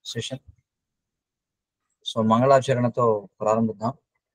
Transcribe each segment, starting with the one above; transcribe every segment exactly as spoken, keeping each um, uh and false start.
Session. So మంగళాచరణతో ప్రారంభిద్దాం.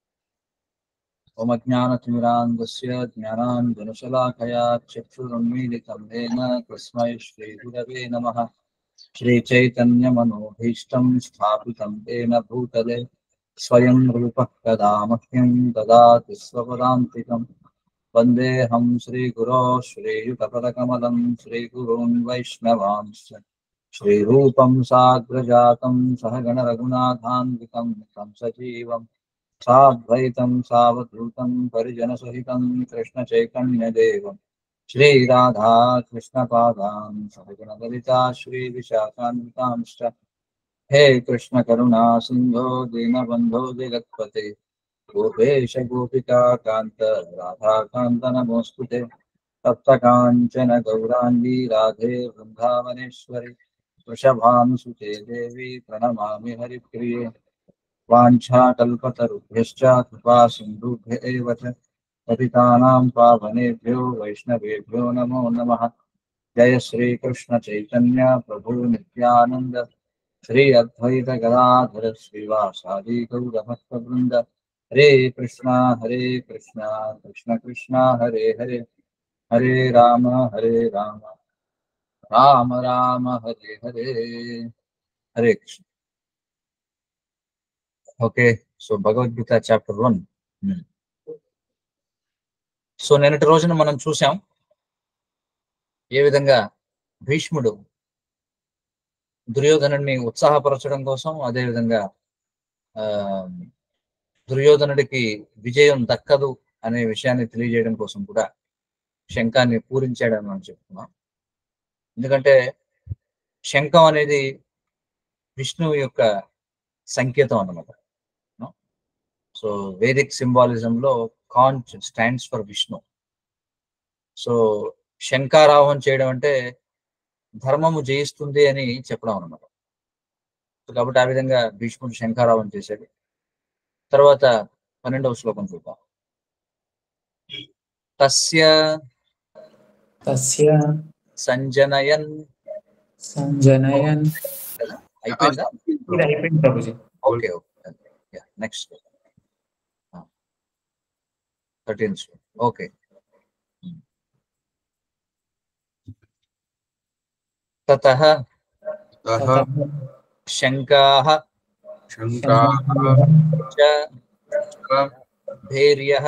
ఓం అజ్ఞానతిమిరాంధస్య జ్ఞానాంజనశలాకయా చక్షురున్మీలితం ఏన తస్మై శ్రీగురవే నమః. శ్రీచైతన్యమనోభీష్టం స్థాపితం ఏన భూతలే స్వయం రూపః కదా మహ్యం దదాతి స్వపదాంతికం. వందేహం శ్రీగురో శ్రీయుతపదకమలం శ్రీగురూన్ వైష్ణవాంశ్చ శ్రీరూపం సాగ్రజాతం సహగణ రఘునాథాన్వితం తం సజీవం సాద్వైతం సావధూతం పరిజనసహితం కృష్ణ చైతన్యదేవం శ్రీరాధా కృష్ణపాదాన్ సహగణ లలితా శ్రీ విశాఖాన్వితాంశ్చ. హే కృష్ణ కరుణా సింధో దీనబంధో జగత్పతే గోపేశ గోపికా కాంత రాధాకాంత నమోస్తుతే. తప్త కాంచన గౌరాంగీ రాధే వృందావనేశ్వరి వృషభానుసుతే దేవి ప్రణమామి హరిప్రియ. వాంఛాకల్పతరుభ్యశ్చ కృపా సింధుభ్య ఏవ చ పతితానాం పావనేభ్యో వైష్ణవేభ్యో నమో నమః. జయ శ్రీ కృష్ణ చైతన్య ప్రభు నిత్యానంద శ్రీ అద్వైత గదాధర శ్రీవాసాది గౌర భక్త బృంద. Hare Krishna Hare Krishna Krishna Krishna Hare Hare Hare Rama Hare Rama Rama Rama Hare Hare. Hare Krishna. Okay, so Bhagavad Gita chapter one. So నిన్నటి రోజున మనం చూసాం ఏ విధంగా భీష్ముడు దుర్యోధనుడిని ఉత్సాహపరచడం కోసం, అదేవిధంగా ఆ దుర్యోధనుడికి విజయం దక్కదు అనే విషయాన్ని తెలియజేయడం కోసం కూడా శంఖాన్ని పూరించాడని మనం చెప్తున్నాం. ఎందుకంటే శంఖం అనేది విష్ణువు యొక్క సంకేతం అన్నమాట. సో వేదిక్ సింబాలిజంలో conch stands for Vishnu. So శంఖారావం చేయడం అంటే ధర్మము జయిస్తుంది అని చెప్పడం అన్నమాట. కాబట్టి ఆ విధంగా భీష్ముడు శంఖారావం చేశాడు. తర్వాత పన్నెండవ శ్లోకం చూద్దాం. తస్య తస్య సంజనయన్ సంజనయన్. అయిపోయిందా? ఇది అయిపోయింది ప్రభుజీ. Okay okay next thirteen okay. తతః శంఖాః చ భేర్యః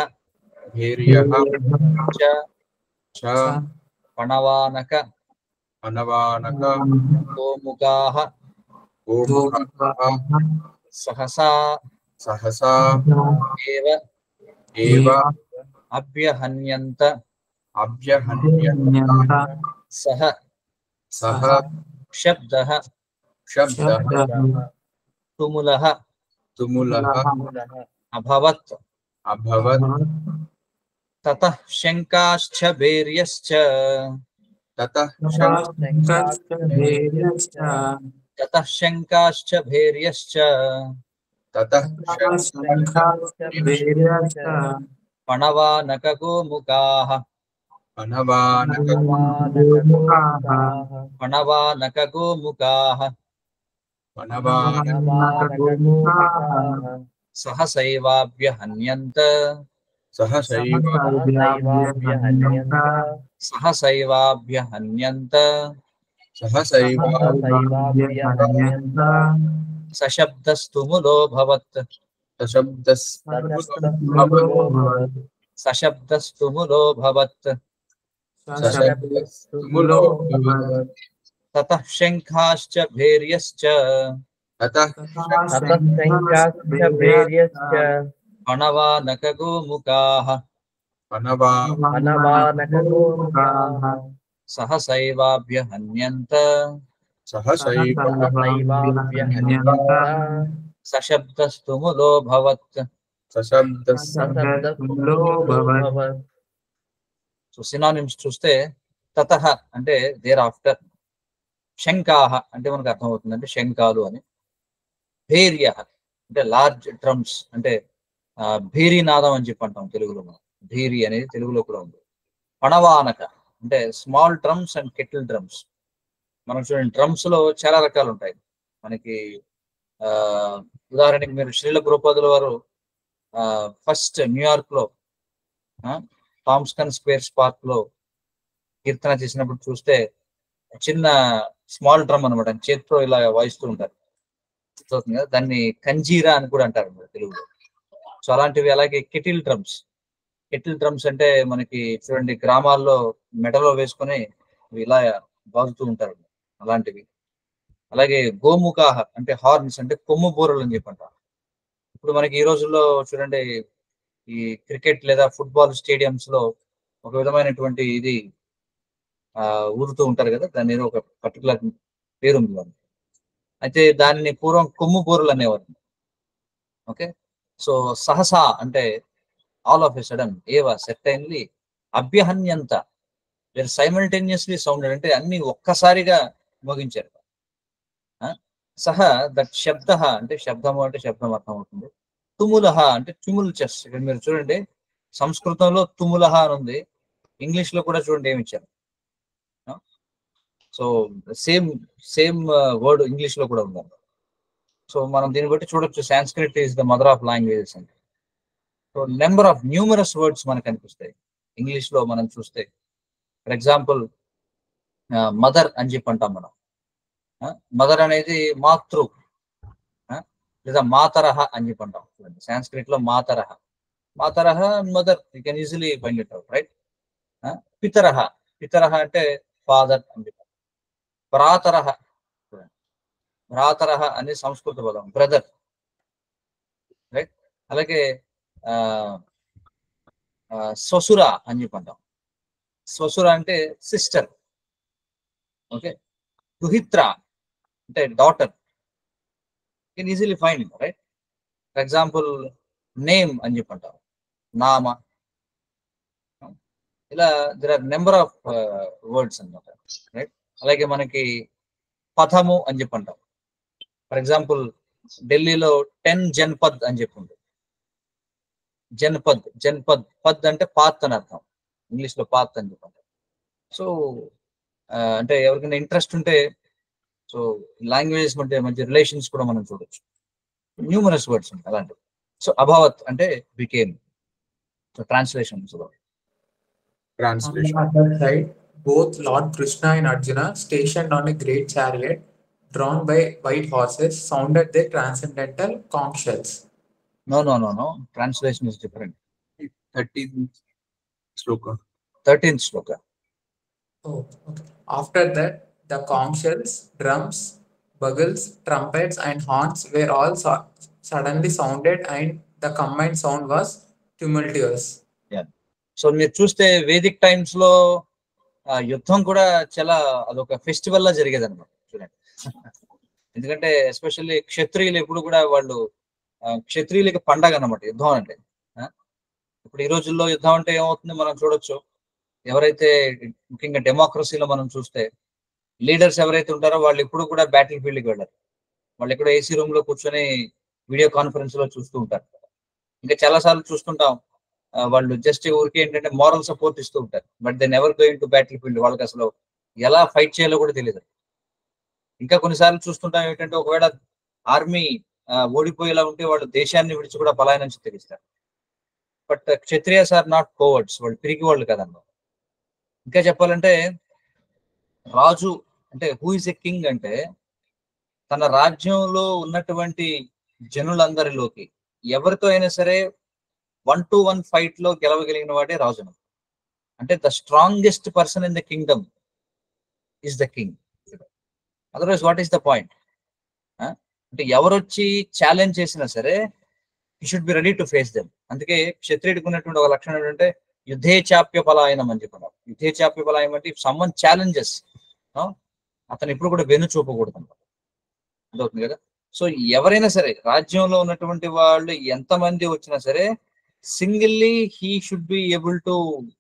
చ పణవానక గోముఖాః సహసా సహసా ఏవ ఏవ అభ్యహన్యంత అభ్యహన్యంత సహ సహ శబ్దః శబ్దః తుములః తుములః అభవత్. అభవత్. తతః శంఖాశ్చ భేర్యశ్చ తతః తతః శంఖాశ్చ భేర్యశ్చ తతః పణవానక గోముఖాః పణవానక పణవానక గోముఖాః సహసైవాభ్యహన్యంత సహసైవాభ్యహన్యంత సహసైవాభ్యహన్యంత సహసైవాభ్యహన్యంత సశబ్దస్తుములో భవత్. సశబ్దస్తములో సశబ్దస్తుములో భవత్. సశబ్దస్తములో భవత్. తతః శంఖాశ్చ భేర్యశ్చ తతః పణవానక గోముఖాః పణవానక సహసైవాభ్యహన్యంత సహసైవాభ్యహన్యంత సశబ్దస్తుములో భవత్. సశబ్దస్తములో భవత్. సో సినానిమ్స్ చూస్తే తతః అంటే దేర్ ఆఫ్టర్, శంఖాః అంటే మనకు అర్థమవుతుంది అంటే శంఖాలు అని, భేర్యః అంటే లార్జ్ డ్రమ్స్ అంటే భేరీనాదం అని చెప్పి అంటాం తెలుగులో. మనం భేరి అనేది తెలుగులో కూడా ఉంది. పణవానక అంటే small drums and kettle drums. మనం చూడండి డ్రమ్స్ లో చాలా రకాలు ఉంటాయి. మనకి ఆ ఉదాహరణకి మీరు శ్రీల ప్రభుపాదుల వారు ఫస్ట్ న్యూయార్క్ లో థామ్స్కన్ స్క్వేర్ పార్క్ లో కీర్తన చేసినప్పుడు చూస్తే చిన్న స్మాల్ డ్రమ్ అనమాట, చేతితో ఇలా వాయిస్తూ ఉంటారు కదా, దాన్ని కంజీరా అని కూడా అంటారు తెలుగులో. సో అలాంటివి. అలాగే కెటిల్ డ్రమ్స్. కెటిల్ డ్రమ్స్ అంటే మనకి చూడండి గ్రామాల్లో మెడలో వేసుకొని ఇలా బాగుతూ ఉంటారు, అలాంటివి. అలాగే గోముఖాహ అంటే హార్న్స్, అంటే కొమ్ము బోరలు అని చెప్పంటారు. ఇప్పుడు మనకి ఈ రోజుల్లో చూడండి ఈ క్రికెట్ లేదా ఫుట్బాల్ స్టేడియంస్ లో ఒక విధమైనటువంటి ఇది ఆ ఊరుతూ ఉంటారు కదా, దాని ఏదో ఒక పర్టికులర్ పేరు ఉంది దానికి. అయితే దానిని పూర్వం కొమ్ము బోరులు అనేవారు. ఓకే, సో సహసా అంటే ఆల్ ఆఫ్ ఎ సడన్, ఏవ సెర్టైన్లీ, అభ్యహన్యంత, వేర్ సైమల్టేనియస్లీ సౌండెడ్, అంటే అన్ని ఒక్కసారిగా మోగించారు. సహ దట్ శబ్ద అంటే శబ్దము అంటే శబ్దం అర్థం అవుతుంది. తుములహ అంటే తుముల్ చెస్. ఇక్కడ మీరు చూడండి సంస్కృతంలో తుములహ అని ఉంది, ఇంగ్లీష్ లో కూడా చూడండి ఏమి ఇచ్చారు. So same same word English లో కూడా ఉంది. సో మనం దీన్ని బట్టి చూడొచ్చు Sanskrit is the mother of languages అంటే. So number of numerous words మనకు కనిపిస్తాయి ఇంగ్లీష్ లో మనం చూస్తే. ఫర్ ఎగ్జాంపుల్ మదర్ అని చెప్పి అంటాం మనం. మదర్ అనేది మాతృ లేదా మాతరహ అని చెప్పి అంటాం. సాంస్క్రిట్ లో మాతరహ, మాతరహ mother, you can easily find it out, right. పితరహ, పితరహ అంటే ఫాదర్ అని చెప్పి. భ్రాతరహ, భ్రాతరహ అనే సంస్కృత పదం, బ్రదర్, రైట్. అలాగే ఆ స్వసుర అని చెప్పి అంటాం. స్వసుర అంటే సిస్టర్. ఓకే, దుహిత్ర అంటే daughter, can easily find, right. For example name అని చెప్పి అంటాం, నామ. ఇలా there are number of words అన్నమాట, రైట్. అలాగే మనకి పథము అని చెప్పి అంటాం. ఫర్ ఎగ్జాంపుల్ ఢిల్లీలో టెన్ జన్పద్ అని చెప్పి ఉంటుంది. జన్పద్, జన్పద్, పద్ అంటే పాత్ అని అర్థం, ఇంగ్లీష్ లో పాత్ అని చెప్పి అంటాం. సో అంటే ఎవరికైనా ఇంట్రెస్ట్ ఉంటే సో లాంగ్వేజెస్ మధ్య మంచి రిలేషన్స్ కూడా మనం చూడొచ్చు. న్యూమరస్ వర్డ్స్ ఉంటాయి అలాంటివి. సో అభావత్ అంటే became. So translation. Translation. On the other side, both Lord Krishna and Arjuna, stationed on a great chariot drawn by white horses, sounded their transcendental conch shells. No, no, no, no. Translation is different. thirteenth sloka. thirteenth sloka. Oh, okay. After that, the conch shells, drums, bugles, trumpets, and horns were all so- suddenly sounded, and the combined sound was tumultuous. Yeah. So మీరు చూస్తే Vedic times లో యుద్ధం కూడా చాలా అదొక festival లా జరిగేది అనమాట చూడండి. ఎందుకంటే ఎస్పెషల్లీ క్షత్రియులు ఎప్పుడు కూడా వాళ్ళు క్షత్రియులకి పండగ అన్నమాట యుద్ధం అంటే. ఇప్పుడు ఈ రోజుల్లో యుద్ధం అంటే ఏమవుతుంది మనం చూడొచ్చు. ఎవరైతే ముఖ్యంగా డెమోక్రసీలో మనం చూస్తే లీడర్స్ ఎవరైతే ఉంటారో వాళ్ళు ఎప్పుడు కూడా బ్యాటిల్ ఫీల్డ్కి వెళ్ళారు. వాళ్ళు ఎక్కడో ఏసీ రూమ్ లో కూర్చొని వీడియో కాన్ఫరెన్స్ లో చూస్తూ ఉంటారు. ఇంకా చాలా సార్లు చూస్తుంటాం వాళ్ళు జస్ట్ ఊరికి ఏంటంటే మోరల్ సపోర్ట్ ఇస్తూ ఉంటారు, but they never going to battle field. వాళ్ళకి అసలు ఎలా ఫైట్ చేయాలో కూడా తెలియదు. ఇంకా కొన్నిసార్లు చూస్తుంటాం ఏంటంటే ఒకవేళ ఆర్మీ ఓడిపోయేలా ఉంటే వాళ్ళు దేశాన్ని విడిచి కూడా పలాయనం తెగిస్తారు. But Kshatriyas are not cowards, వాళ్ళు పిరికి వాళ్ళు కదన్నమాట. ఇంకా చెప్పాలంటే రాజు అంటే హూ ఇస్ ఎ కింగ్ అంటే తన రాజ్యంలో ఉన్నటువంటి జనులందరిలోకి ఎవరితో అయినా సరే వన్ టు వన్ ఫైట్ లో గెలవగలిగిన వాడే రాజు. అంటే the strongest person in the kingdom is the king. Otherwise what is the point? అంటే ఎవరొచ్చి ఛాలెంజ్ చేసినా సరే you should be ready to face them. అందుకే క్షత్రియుడికి ఉన్నటువంటి ఒక లక్షణం ఏంటంటే యుద్ధే చాప్య పలాయనం అని చెప్పినారు. యుద్ధే చాప్య పలాయనం అంటే ఇఫ్ సమ్మన్ ఛాలెంజెస్ అతను ఎప్పుడు కూడా వెను చూపకూడదు అన్నమాట. అదవుతుంది కదా. సో ఎవరైనా సరే రాజ్యంలో ఉన్నటువంటి వాళ్ళు ఎంతమంది వచ్చినా సరే singly he should be able to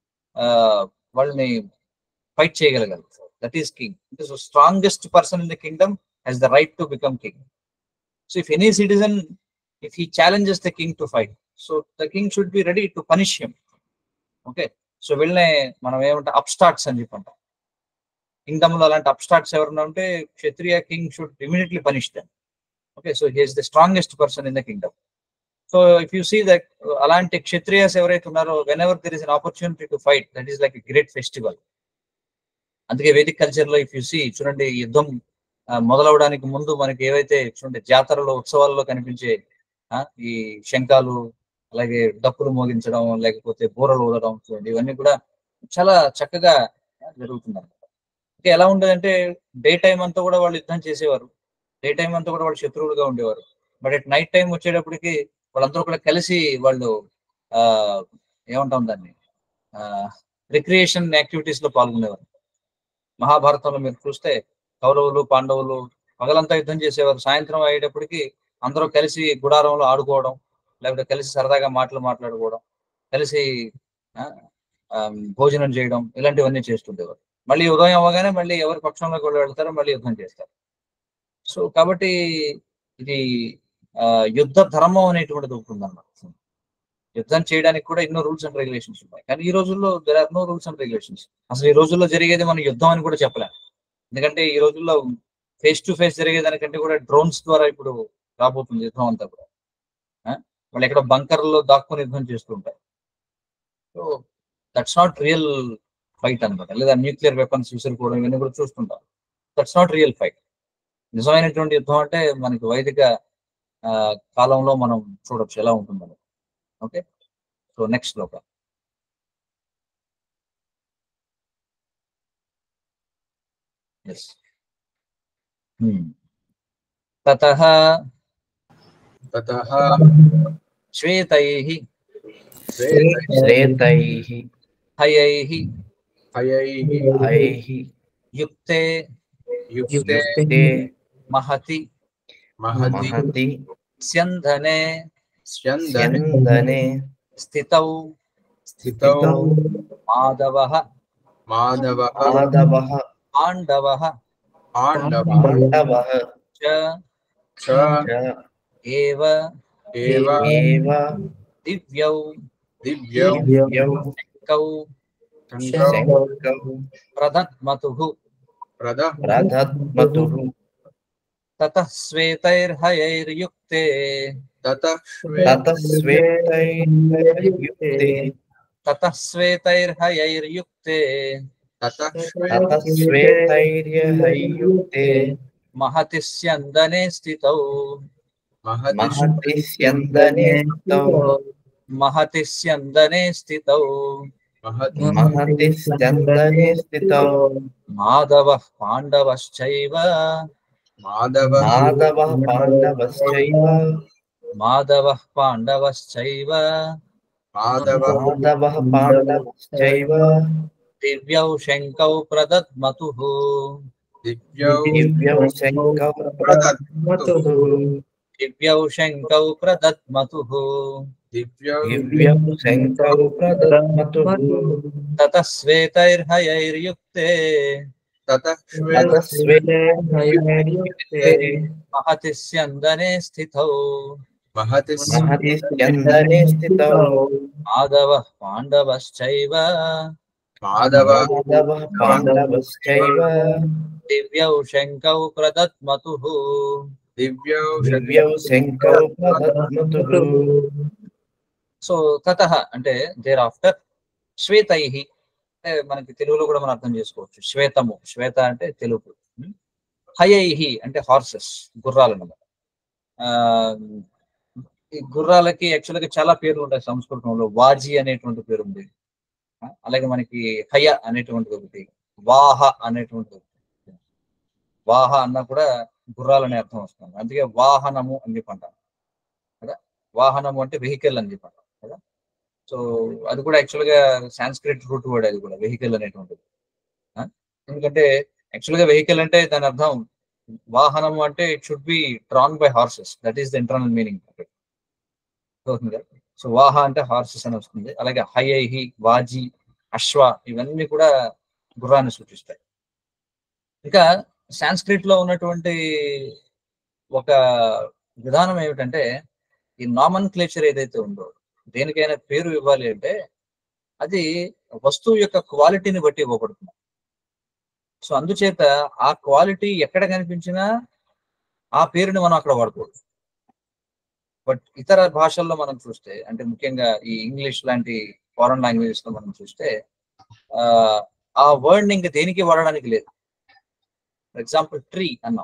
వాళ్ళని ఫైట్ చేయగలగాలి. That is king. So strongest person in the kingdom has the right to become king. So if any citizen if he challenges the king to fight, so the king should be ready to punish him. Okay, so వీళ్ళనే మనం ఏమంటాం అప్స్టార్ట్స్ అని చెప్పంటాం. Kingdom లో అలాంటి upstarts ఎవరైనా ఉంటే kshatriya king should immediately punish them. Okay, so he is the strongest person in the kingdom. So if you see that అలాంటి క్షత్రియాస్ ఎవరైతే ఉన్నారో whenever there is an opportunity to fight, that is like a great festival. అందుకే Vedic culture లో if you see చూడండి, యుద్ధం ఆ, మొదలవడానికి ముందు మనకి ఏవైతే చూడండి జాతరలో ఉత్సవాల్లో కనిపించే ఆ, ఈ శంఖాలు, అలాగే డప్పులు మోగించడం, లేకపోతే బూరలు ఊదడం, చూడండి ఇవన్నీ కూడా చాలా చక్కగా జరుగుతుంది అనమాట. ఇంకా ఎలా ఉండేదంటే డే టైం అంతా కూడా వాళ్ళు యుద్ధం చేసేవారు, డే టైం అంతా కూడా వాళ్ళు శత్రువులుగా ఉండేవారు. బట్ అట్ నైట్ టైం వచ్చేటప్పటికి వాళ్ళందరూ కూడా కలిసి వాళ్ళు ఆ ఏమంటాం దాన్ని రిక్రియేషన్ యాక్టివిటీస్ లో పాల్గొనేవారు. మహాభారతంలో మీరు చూస్తే కౌరవులు పాండవులు పగలంతా యుద్ధం చేసేవారు, సాయంత్రం అయ్యేటప్పటికి అందరూ కలిసి గుడారంలో ఆడుకోవడం, లేకపోతే కలిసి సరదాగా మాటలు మాట్లాడుకోవడం, కలిసి ఆ, ఆ, భోజనం చేయడం, ఇలాంటివన్నీ చేస్తుండేవారు. మళ్ళీ ఉదయం అవ్వగానే మళ్ళీ ఎవరి పక్షంలోకి వాళ్ళు వెళ్తారో మళ్ళీ యుద్ధం చేస్తారు. సో కాబట్టి ఇది ఆ, యుద్ధ ధర్మం అనేటువంటిది ఒకటి ఉందన్నమాట. యుద్ధం చేయడానికి కూడా ఎన్నో రూల్స్ అండ్ రెగ్యులేషన్స్ ఉన్నాయి, కానీ ఈ రోజుల్లో there are no rules and regulations. అసలు ఈ రోజుల్లో జరిగేది మనం యుద్ధం అని కూడా చెప్పలేం. ఎందుకంటే ఈ రోజుల్లో ఫేస్ టు ఫేస్ జరిగేదానికంటే కూడా డ్రోన్స్ ద్వారా ఇప్పుడు రాబోతుంది యుద్ధం అంతా కూడా. ఆ? వాళ్ళు ఎక్కడ బంకర్లో దాక్కుని యుద్ధం చేస్తూ ఉంటారు. So that's not real fight అనమాట. లేదా న్యూక్లియర్ వెపన్స్ విసురుకోవడం ఇవన్నీ కూడా చూస్తుంటాం. That's not real fight. నిజమైనటువంటి యుద్ధం అంటే మనకి వైదిక ఆ, కాలంలో మనం చూడొచ్చు ఎలా ఉంటుందని. Okay, so next shloka. Yes. తతః ततः శ్వేతైః श्वेतैः హయైః हयैः हयैः యుక్తే युक्ते युक्ते మహతి महति महति స్యంధనే स्यन्दने स्यन्दने స్థితౌ स्थितौ మాధవః माधवः माधवः పాండవః पाण्डवः पाण्डवः చ च च ఏవ एव एव దివ్యౌ दिव्यौ दिव्यौ కౌ शङ्कौ शङ्कौ ప్రదత్మతుః प्रदः प्रदत्मतुः తతః శ్వేతైర్హయైర్యుక్తే ततः ततः श्वेतैर्युक्ते తతః శ్వేతైర్హయైర్యుక్తే ततः ततः श्वेतैर्युक्ते మహతి స్యందనే స్థితౌ महति महति स्यन्दने स्तौ మహతి స్యందనే స్థితౌ महति महति स्यन्दने स्थितौ మాధవః పాండవశ్చైవ माधवः माधवः पाण्डवश्चैव మాధవః పాండవశ్చైవ माधवः माधवः पाण्डवश्चैव దివ్యౌ శంకౌ ప్రదద్మతుః दिव्यौ दिव्यौ शङ्कौ प्रदत्मतुः దివ్యౌ శంకౌ ప్రదద్మతుః दिव्यौ दिव्यौ शङ्कौ प्रदत्मतुः తతః శ్వేతైర్హయైర్యుక్తే ततः ततः श्वेतैर्युक्ते మహతి స్యందనే స్థితౌ महति महति स्यन्दने स्थितौ మాధవః పాండవశ్చైవ माधवः माधवः पाण्डवश्चैव దివ్యౌ శంకౌ ప్రదద్మతుః दिव्यौ दिव्यौ शङ्कौ प्रदत्मतुः సో తతః అంటే దేర్ ఆఫ్టర్ శ్వేతైః అంటే మనకి తెలుగులో కూడా మనం అర్థం చేసుకోవచ్చు, శ్వేతము, శ్వేత అంటే తెలుపు. హయైః అంటే హార్సెస్, గుర్రాలు అన్నమాట. ఆ ఈ గుర్రాలకి యాక్చువల్గా చాలా పేర్లు ఉంటాయి సంస్కృతంలో. వాజి అనేటువంటి పేరు ఉంది, ఆ, అలాగే మనకి హయ అనేటువంటిది ఒకటి, వాహ అనేటువంటిది ఒకటి. వాహ అన్నా కూడా గుర్రాలనే అర్థం వస్తుంది, అందుకే వాహనము అని చెప్పి అంటాం కదా. వాహనము అంటే వెహికల్ అని చెప్పి అంటాం కదా. సో అది కూడా యాక్చువల్గా సాంస్క్రిట్ రూట్ వర్డ్, అది కూడా వెహికల్ అనేటువంటిది. ఆ, ఎందుకంటే యాక్చువల్గా వెహికల్ అంటే దాని అర్థం వాహనము అంటే it should be drawn by horses, that is the internal meaning. So వాహ అంటే హార్సెస్ అని వస్తుంది. అలాగే హయైహి, వాజి, అశ్వ ఇవన్నీ కూడా గుర్రాన్ని సూచిస్తాయి. ఇంకా సాంస్క్రిట్ లో ఉన్నటువంటి ఒక విధానం ఏమిటంటే ఈ నామన్ క్లేచర్ ఏదైతే ఉందో, దేనికైనా పేరు ఇవ్వాలి అంటే అది వస్తువు యొక్క క్వాలిటీని బట్టి ఇవ్వబడుతుంది. సో అందుచేత ఆ క్వాలిటీ ఎక్కడ కనిపించినా ఆ పేరుని మనం అక్కడ వాడుకోవచ్చు. బట్ ఇతర భాషల్లో మనం చూస్తే, అంటే ముఖ్యంగా ఈ ఇంగ్లీష్ లాంటి ఫారెన్ లాంగ్వేజెస్ లో మనం చూస్తే ఆ ఆ వర్డ్ ఇంకా దేనికి వాడడానికి లేదు. ఫర్ ఎగ్జాంపుల్ ట్రీ అన్నాం.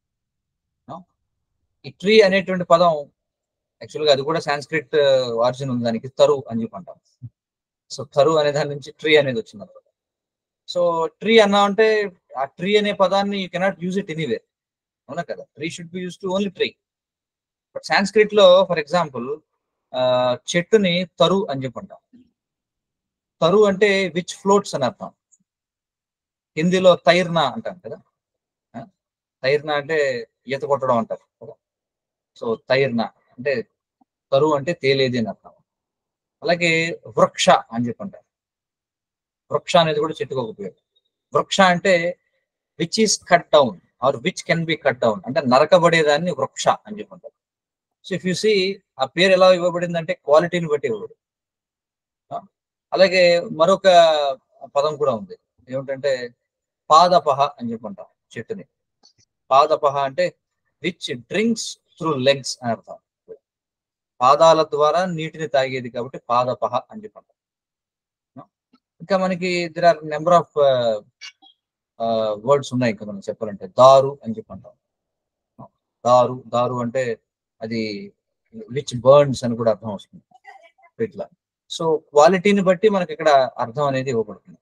ఈ ట్రీ అనేటువంటి పదం యాక్చువల్గా అది కూడా సాంస్క్రిట్ ఆరిజిన్ ఉంది దానికి, తరు అని చెప్పి అంటాం. సో తరు అనే దాని నుంచి ట్రీ అనేది వచ్చింది అనమాట. సో ట్రీ అన్నా అంటే ఆ ట్రీ అనే పదాన్ని you cannot use it anywhere, అవునా కదా. Tree should be use to only tree. But Sanskrit లో ఫర్ ఎగ్జాంపుల్ చెట్టుని తరు అని చెప్పి అంటాం. తరు అంటే విచ్ ఫ్లోట్స్ అని అర్థం. హిందీలో తైర్నా అంటాం కదా, తైర్నా అంటే ఈత కొట్టడం అంటారు కదా. సో తైర్నా అంటే తరు అంటే తేలేది అని అర్థం. అలాగే వృక్ష అని చెప్పి అంటారు. వృక్ష అనేది కూడా చెట్టుకు ఒక పేరు. వృక్ష అంటే which is cut down or which can be cut down, అంటే నరకబడేదాన్ని వృక్ష అని చెప్పి అంటారు. సో ఇఫ్ యు సీ ఆ పేరు ఎలా ఇవ్వబడింది అంటే క్వాలిటీని బట్టి ఇవ్వబడింది. అలాగే మరొక పదం కూడా ఉంది, ఏమిటంటే పాదపహ అని చెప్పి అంటాం చెట్టుని. పాదపహ అంటే విచ్ డ్రింక్స్ త్రూ లెగ్స్ అని అర్థం. పాదాల ద్వారా నీటిని తాగేది కాబట్టి పాదపహ అని చెప్పి అంటాం. ఇంకా మనకి there are number of words ఉన్నాయి ఇంకా మనం చెప్పాలంటే. దారు అని చెప్పి అంటాం. దారు దారు అంటే అది విచ్ బర్న్స్ అని కూడా అర్థం వస్తుంది ఇట్లా. సో క్వాలిటీని బట్టి మనకి ఇక్కడ అర్థం అనేది ఇవ్వబడుతుంది.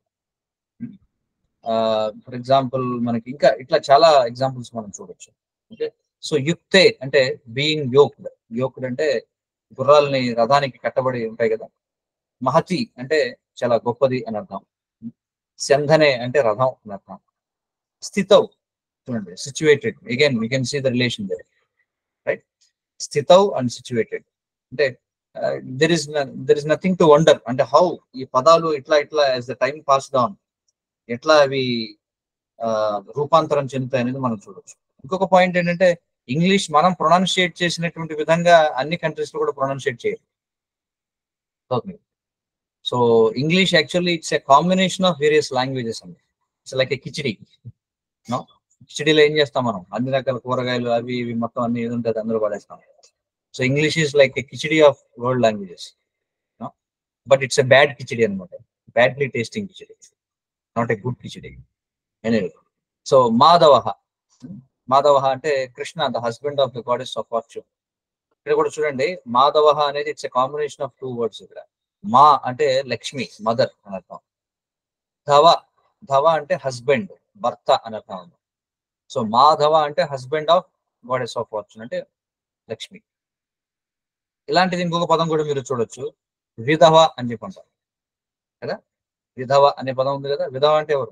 ఫర్ ఎగ్జాంపుల్ మనకి ఇంకా ఇట్లా చాలా ఎగ్జాంపుల్స్ మనం చూడొచ్చు. ఓకే, సో యుక్తే అంటే బీయింగ్ యోక్డ్. యోక్డ్ అంటే గుర్రాలని రథానికి కట్టబడి ఉంటాయి కదా. మహతి అంటే చాలా గొప్పది అని అర్థం. సంధనే అంటే రథం అని అర్థం. స్థితౌ చూడండి, situated. Again we can see the relation there, right. స్థితౌ అండ్ సిచ్యువేటెడ్ అంటే there is there is nothing to wonder. అంటే హౌ ఈ పదాలు ఇట్లా ఇట్లా as the time pass down ఎట్లా అవి రూపాంతరం చెందుతాయి అనేది మనం చూడొచ్చు. ఇంకొక పాయింట్ ఏంటంటే ఇంగ్లీష్ మనం ప్రొనౌన్షియేట్ చేసినటువంటి విధంగా అన్ని కంట్రీస్ లో కూడా ప్రొనౌన్షియేట్ చేయాలి. Okay, so English actually it's a combination of various languages అండి. It's like a khichdi. No, కిచిడీలో ఏం చేస్తాం మనం, అన్ని రకాల కూరగాయలు అవి ఇవి మొత్తం అన్ని ఏది ఉంటుంది అందరూ పడేస్తాం. So English is like a khichdi of world languages. But it's a bad khichdi అనమాట, badly tasting khichdi, not a good khichdi. Anyway, so Madhava. Madhava అంటే Krishna, the husband of the goddess of fortune. ఇక్కడ కూడా చూడండి, మాధవ అనేది it's a combination of two words. ఇక్కడ మా అంటే Lakshmi, mother అని అర్థం. ధవ, ధవ అంటే హస్బెండ్, భర్త అని అర్థం. సో మాధవ అంటే husband of goddess of fortune అంటే లక్ష్మి. ఇలాంటిది ఇంకొక పదం కూడా మీరు చూడొచ్చు, విధవ అని చెప్పి అంటారు కదా. విధవ అనే పదం ఉంది కదా. విధవ అంటే ఎవరు?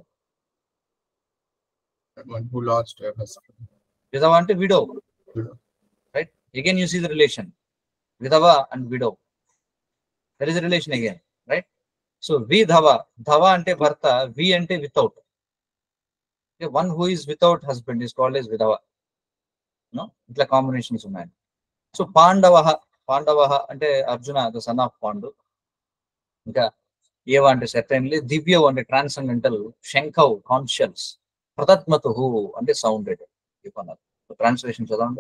విధవ అంటే widow, right. Again you see the relation, విధవ and widow, there is relation again, right. So విధవ, ధవ అంటే భర్త, వి అంటే without. One who is without husband is called as విధవ. ఇట్లా కాంబినేషన్స్ ఉన్నాయి. సో పాండవ, పాండవ అంటే Arjuna, the son of Pandu. ఇంకా ఏవ అంటే సెర్టైన్లీ, దివ్యవు అంటే ట్రాన్సెండెంటల్, శంఖౌ కాన్షియస్, ప్రతత్మతు అంటే సౌండెడ్. ట్రాన్స్లేషన్ చదవండి.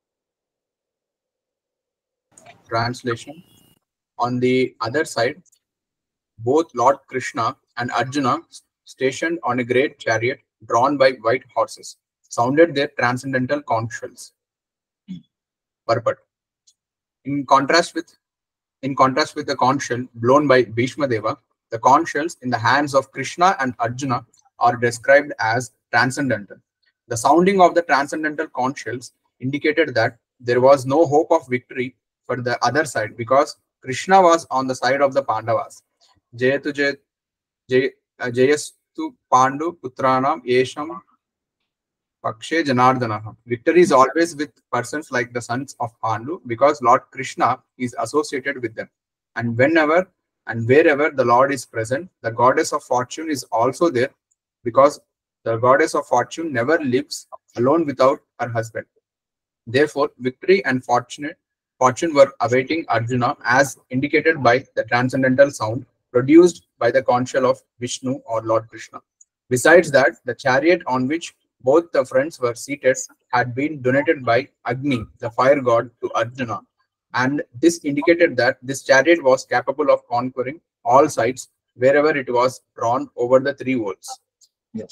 Translation. On the other side, both Lord Krishna and Arjuna, stationed on a great chariot drawn by white horses, sounded their transcendental conch shells. Purport. In contrast with in contrast with the conch shell blown by Bhishma Deva, the conch shells in the hands of Krishna and Arjuna are described as transcendental. The sounding of the transcendental conch shells indicated that there was no hope of victory for the other side because Krishna was on the side of the Pandavas. Jayatu Jay Jayastu Pandu Putranam Yesham Pakshe Janardanaha. Victory is always with persons like the sons of Pandu because Lord Krishna is associated with them. And whenever and wherever the Lord is present, the goddess of fortune is also there because the goddess of fortune never lives alone without her husband. Therefore, victory and fortune, fortune were awaiting Arjuna as indicated by the transcendental sound produced by the conch shell of Vishnu or Lord Krishna. Besides that, the chariot on which both the friends were seated had been donated by Agni, the fire god, to Arjuna, and this indicated that this chariot was capable of conquering all sides wherever it was drawn over the three worlds. Yes.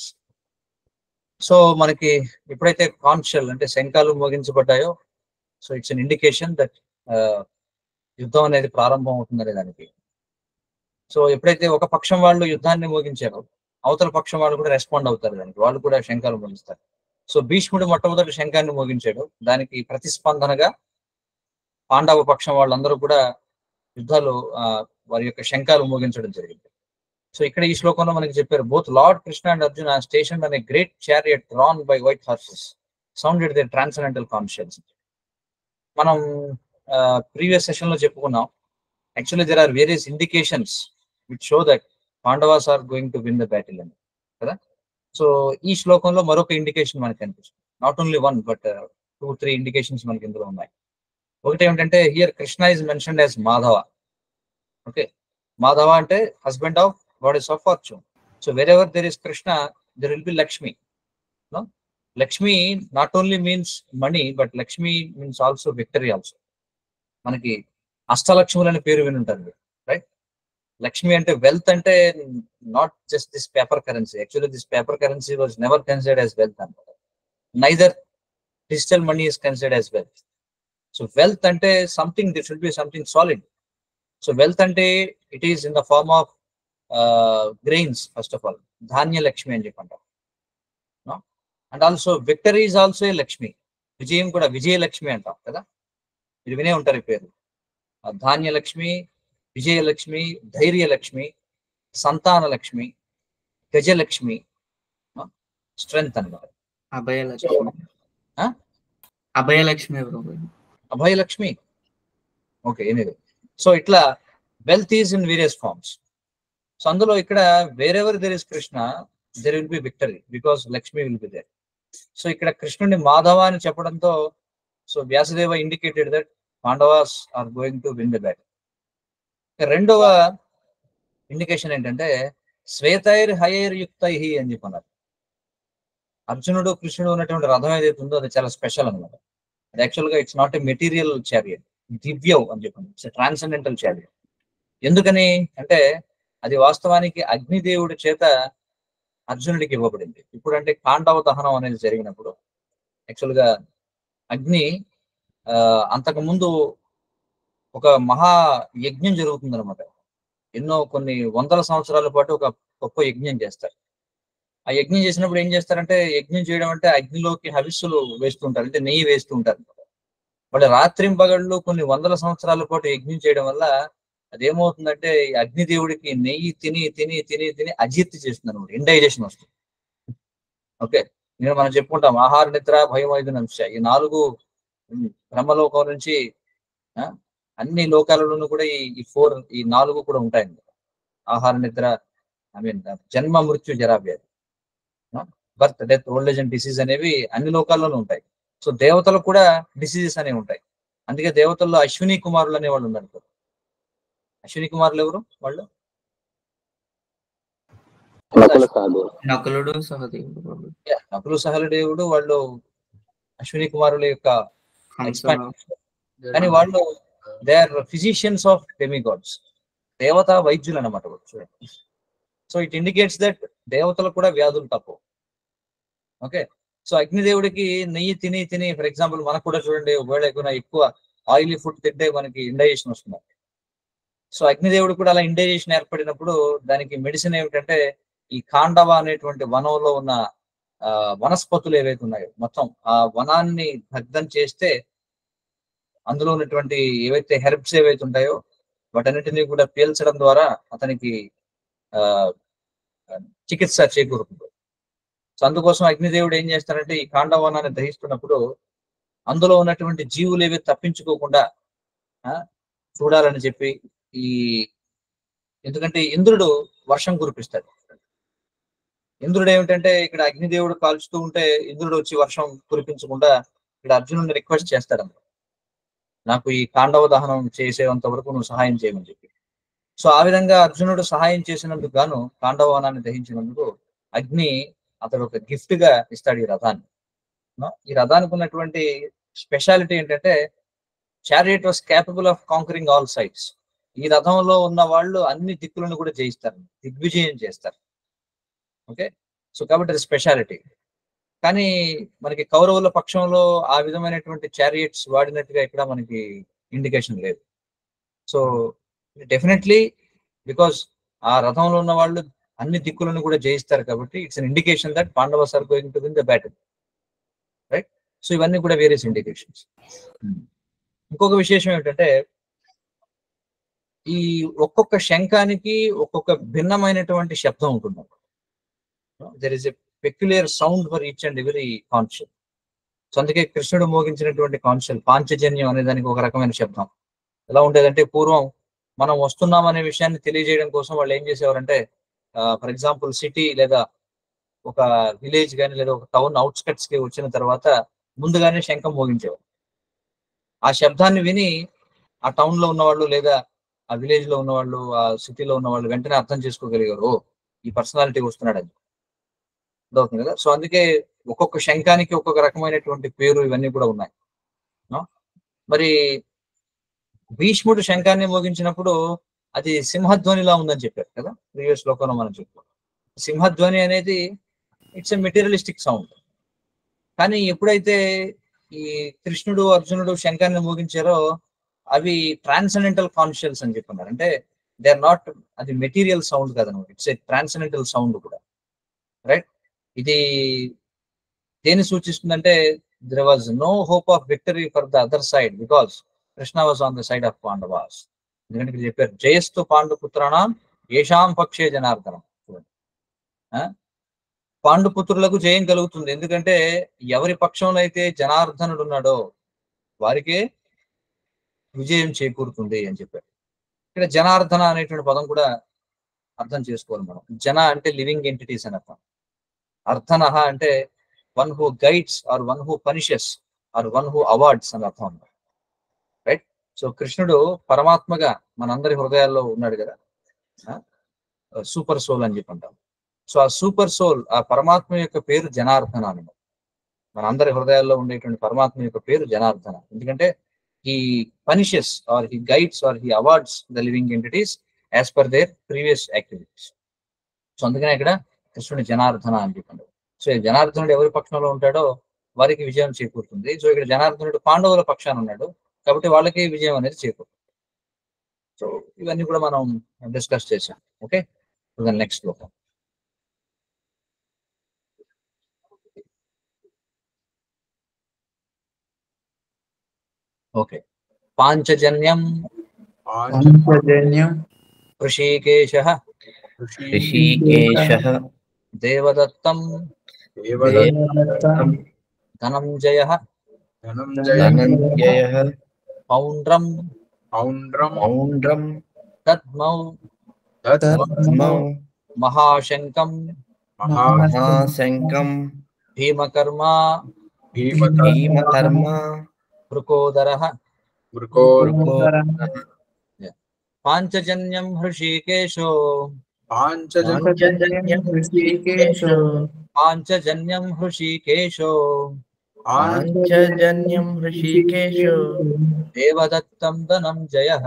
So మనకి ఎప్పుడైతే conch shell అంటే శంఖాలు మోగించబడ్డాయో, so it's an indication that యుద్ధం అనేది ప్రారంభం అవుతుందనే దానికి. సో ఎప్పుడైతే ఒక పక్షం వాళ్ళు యుద్ధాన్ని మోగించారో, అవతల పక్షం వాళ్ళు కూడా రెస్పాండ్ అవుతారు దానికి, వాళ్ళు కూడా శంఖాలు మోగిస్తారు. సో భీష్ముడు మొట్టమొదటి శంఖాన్ని మోగించాడు, దానికి ప్రతిస్పందనగా పాండవ పక్షం వాళ్ళందరూ కూడా యుద్ధాలు వారి యొక్క శంఖాలు మోగించడం జరిగింది. సో ఇక్కడ ఈ శ్లోకంలో మనకి చెప్పారు, both lord Krishna and Arjuna station అనే great chariot drawn by white horses sounded the transcendental conch shells. మనం ప్రీవియస్ సెషన్ లో చెప్పుకున్నాం, actually there are various indications which show that Pandavas are going to win the battle అని కదా. సో ఈ శ్లోకంలో మరొక indication మనకి కనిపిస్తుంది, not only one but two three indications మనకి ఇందులో ఉన్నాయి. ఒకటి ఏమిటంటే here Krishna is mentioned as Madhava. Okay, Madhava అంటే husband of goddess of fortune. So wherever there is Krishna there will be Lakshmi. No, Lakshmi not only means money but Lakshmi means also victory also. మనకి అష్టలక్ష్ములు అనే పేరు వినుంటారు, రైట్? లక్ష్మి అంటే వెల్త్ అంటే not just this paper currency. Actually this paper currency was never considered as wealth అనమాట. Neither digital money is considered as wealth. So wealth అంటే something, it should be something solid. So wealth అంటే it is in the form of grains first of all, ధాన్య లక్ష్మి అని చెప్పంటాం. And also victory is also a Lakshmi. విజయం కూడా విజయలక్ష్మి అంటాం కదా, మీరు వినే ఉంటారు ఈ పేరు. ధాన్యలక్ష్మి, విజయలక్ష్మి, ధైర్యలక్ష్మి, సంతాన లక్ష్మి, గజలక్ష్మి, స్ట్రెంగ్త్ అన్నమాట. Abhayalakshmi Abhayalakshmi Abhayalakshmi okay. Anyway, so ఇట్లా wealth is in various forms. So అందులో ఇక్కడ wherever there is Krishna there will be victory because Lakshmi will be there. So ఇక్కడ కృష్ణుని మాధవ అని చెప్పడంతో so Vyasadeva indicated that Pandavas are going to win the battle. రెండవ indication ఏంటంటే శ్వేతైర్ హయైర్ యుక్తై అని చెప్పన్నారు. అర్జునుడు కృష్ణుడు ఉన్నటువంటి రథం ఏదైతే ఉందో అది చాలా స్పెషల్ అనమాట. అది యాక్చువల్గా it's not a material chariot, దివ్యం అని చెప్పండి, ఇట్స్ ట్రాన్సెండెంటల్ చారియట్. ఎందుకని అంటే అది వాస్తవానికి అగ్నిదేవుడి చేత అర్జునుడికి ఇవ్వబడింది. ఇప్పుడు అంటే పాండవ దహనం అనేది జరిగినప్పుడు యాక్చువల్గా అగ్ని అంతకుముందు ఒక మహా యజ్ఞం జరుగుతుంది అనమాట. ఎన్నో కొన్ని వందల సంవత్సరాల పాటు ఒక గొప్ప యజ్ఞం చేస్తారు. ఆ యజ్ఞం చేసినప్పుడు ఏం చేస్తారంటే, యజ్ఞం చేయడం అంటే అగ్నిలోకి హవిస్సులు వేస్తుంటారు, అంటే నెయ్యి వేస్తూ ఉంటారు. వాళ్ళు రాత్రింపగళ్ళు కొన్ని వందల సంవత్సరాల పాటు యజ్ఞం చేయడం వల్ల అదేమవుతుందంటే అగ్నిదేవుడికి నెయ్యి తిని తిని తిని తిని అజీర్తి చేస్తుంది అనమాట, ఇండైజెషన్ వస్తుంది. ఓకే, నేను మనం చెప్పుకుంటాం ఆహార నిద్ర భయం ఐదు అంశ, ఈ నాలుగు బ్రహ్మలోకం నుంచి అన్ని లోకాలలోనూ కూడా ఈ ఫోర్ ఈ నాలుగు కూడా ఉంటాయండి. ఆహార నిద్ర, ఐ మీన్ జన్మ మృత్యు జరావ్యాధి, birth death old age and disease అనేవి అన్ని లోకాల్లోనూ ఉంటాయి. సో దేవతలకు కూడా డిసీజెస్ అనేవి ఉంటాయి. అందుకే దేవతల్లో అశ్విని కుమారులు అనే వాళ్ళు ఉన్నారు. అశ్విని కుమారులు ఎవరు? వాళ్ళు నకులుడు సహదేవుడు. నకులు సహదేవుడు వాళ్ళు అశ్విని కుమారుల యొక్క కానీ వాళ్ళు they are physicians of demigods, దేవతా వైద్యులు అన్నమాట. చూడండి, సో ఇట్ ఇండికేట్స్ దట్ దేవతలకు కూడా వ్యాధులు తప్పవు. ఓకే, సో అగ్నిదేవుడికి నెయ్యి తిని తిని, ఫర్ ఎగ్జాంపుల్ మనకు కూడా చూడండి, ఒకవేళ ఎక్కువ ఆయిలీ ఫుడ్ తింటే మనకి ఇండైజెషన్ వస్తుంది. సో అగ్నిదేవుడు కూడా అలా ఇండైజెషన్ ఏర్పడినప్పుడు దానికి మెడిసిన్ ఏమిటంటే ఈ ఖాండవ అనేటువంటి వనంలో ఉన్న ఆ వనస్పతులు ఏవైతే ఉన్నాయో మొత్తం ఆ వనాన్ని దగ్ధం చేస్తే అందులో ఉన్నటువంటి ఏవైతే హెర్బ్స్ ఏవైతే ఉంటాయో వాటన్నిటినీ కూడా పీల్చడం ద్వారా అతనికి ఆ చికిత్స చేకూరుతుంది. సో అందుకోసం అగ్నిదేవుడు ఏం చేస్తారంటే ఈ ఖాండవనాన్ని దహిస్తున్నప్పుడు అందులో ఉన్నటువంటి జీవులు ఏవి తప్పించుకోకుండా చూడాలని చెప్పి ఈ ఎందుకంటే ఇంద్రుడు వర్షం కురిపిస్తాడు. ఇంద్రుడు ఏమిటంటే ఇక్కడ అగ్నిదేవుడు కాల్చుతూ ఉంటే ఇంద్రుడు వచ్చి వర్షం కురిపించకుండా ఇక్కడ అర్జునుడిని రిక్వెస్ట్ చేస్తాడు, నాకు ఈ ఖాండవ దహనం చేసేంత వరకు నువ్వు సహాయం చేయమని చెప్పి. సో ఆ విధంగా అర్జునుడు సహాయం చేసినందుకు గాను ఖాండవ వనాన్ని దహించినందుకు అగ్ని అతడు ఒక గిఫ్ట్ గా ఇస్తాడు ఈ రథాన్ని. ఈ రథానికి ఉన్నటువంటి స్పెషాలిటీ ఏంటంటే chariot was capable of conquering all sides. ఈ రథంలో ఉన్న వాళ్ళు అన్ని దిక్కులను కూడా జయిస్తారు, దిగ్విజయం చేస్తారు. ఓకే, సో కాబట్టి అది స్పెషాలిటీ. కానీ మనకి కౌరవుల పక్షంలో ఆ విధమైనటువంటి చారియట్స్ వాడినట్టుగా ఇక్కడ మనకి ఇండికేషన్ లేదు. సో డెఫినెట్లీ బికాస్ ఆ రథంలో ఉన్న వాళ్ళు అన్ని దిక్కులను కూడా జయిస్తారు కాబట్టి it's an indication that Pandavas are going to win the battle, right? So ఇవన్నీ కూడా వేరియస్ ఇండికేషన్స్. ఇంకొక విశేషం ఏంటంటే ఈ ఒక్కొక్క శంఖానికి ఒక్కొక్క భిన్నమైనటువంటి శబ్దం ఉంటుంది. There is a peculiar sound for each and every conch shell. So అందుకే కృష్ణుడు మోగించినటువంటి కాన్షియల్ పాంచజన్యం అనే దానికి ఒక రకమైన శబ్దం. ఎలా ఉండేదంటే పూర్వం మనం వస్తున్నాం అనే విషయాన్ని తెలియజేయడం కోసం వాళ్ళు ఏం చేసేవారంటే ఫర్ ఎగ్జాంపుల్ సిటీ లేదా ఒక విలేజ్ కానీ లేదా ఒక టౌన్ అవుట్స్కట్స్ కి వచ్చిన తర్వాత ముందుగానే శంఖం మోగించేవారు. ఆ శబ్దాన్ని విని ఆ టౌన్ లో ఉన్నవాళ్ళు లేదా ఆ విలేజ్ లో ఉన్నవాళ్ళు ఆ సిటీలో ఉన్న వాళ్ళు వెంటనే అర్థం చేసుకోగలిగారు, ఓ ఈ పర్సనాలిటీ వస్తున్నాడు అని. అవుతుంది కదా. సో అందుకే ఒక్కొక్క శంఖానికి ఒక్కొక్క రకమైనటువంటి పేరు ఇవన్నీ కూడా ఉన్నాయి. మరి భీష్ముడు శంఖాన్ని మోగించినప్పుడు అది సింహధ్వనిలా ఉందని చెప్పారు కదా ప్రీవియస్ శ్లోకంలో మనం చెప్పుకోం. సింహధ్వని అనేది ఇట్స్ ఎ మెటీరియలిస్టిక్ సౌండ్. కానీ ఎప్పుడైతే ఈ కృష్ణుడు అర్జునుడు శంఖాన్ని మోగించారో అవి ట్రాన్సెండెంటల్ కాన్షియల్స్ అని చెప్పున్నారు. అంటే దే ఆర్ నాట్, అది మెటీరియల్ సౌండ్ కదనమాట, ఇట్స్ ఏ ట్రాన్సెండెంటల్ సౌండ్ కూడా, రైట్? ఇది దేని సూచిస్తుందంటే there was no hope of victory for the other side because Krishna was on the side of Pandavas. ఎందుకంటే ఇక్కడ చెప్పారు జయస్తు పాండుపుత్రాణం ఏషాం పక్షే జనార్దనం. పాండుపుత్రులకు జయం కలుగుతుంది ఎందుకంటే ఎవరి పక్షంలో అయితే జనార్దనుడు ఉన్నాడో వారికే విజయం చేకూరుతుంది అని చెప్పారు. ఇక్కడ జనార్దన అనేటువంటి పదం కూడా అర్థం చేసుకోవాలి మనం. జన అంటే లివింగ్ ఎంటిటీస్ అని అర్థం. అర్థన అంటే one who guides or one who punishes or one who awards అని అర్థం అన్నమాట, రైట్? సో కృష్ణుడు పరమాత్మగా మనందరి హృదయాల్లో ఉన్నాడు కదా, సూపర్ సోల్ అని చెప్పి అంటాం. సో ఆ సూపర్ సోల్, ఆ పరమాత్మ యొక్క పేరు జనార్దన అనమాట. మనందరి హృదయాల్లో ఉండేటువంటి పరమాత్మ యొక్క పేరు జనార్దన. ఎందుకంటే he punishes or he guides or he awards the living entities as per their previous activities. So అందుకనే ఇక్కడ కృష్ణుని జనార్దన అని చెప్పండి. సో జనార్దనుడు ఎవరి పక్షంలో ఉంటాడో వారికి విజయం చేకూరుతుంది. సో ఇక్కడ జనార్దనుడు పాండవుల పక్షాన ఉన్నాడు కాబట్టి వాళ్ళకి విజయం అనేది చేకూరుతుంది. సో ఇవన్నీ కూడా మనం డిస్కస్ చేసాం. ఓకే, నెక్స్ట్ శ్లోకం. ఓకే, పాంచజన్యం పాంచజన్యం ఋషికేశః ఋషికేశః దేవదత్తం దేవదత్తం ధనంజయః ధనంజయః పౌండ్రం పౌండ్రం పౌండ్రం దద్మౌ దద్మౌ మహాశంకం మహాశంకం భీమకర్మ భీమకర్మ వృకోదరః మృకోదరః పాంచజన్యం హృషికేశో పాంచజన్యం ఋషికేశో పాంచజన్యం హృషికేశో పాంచజన్యం ఋషికేశో దేవదత్తం ధనంజయః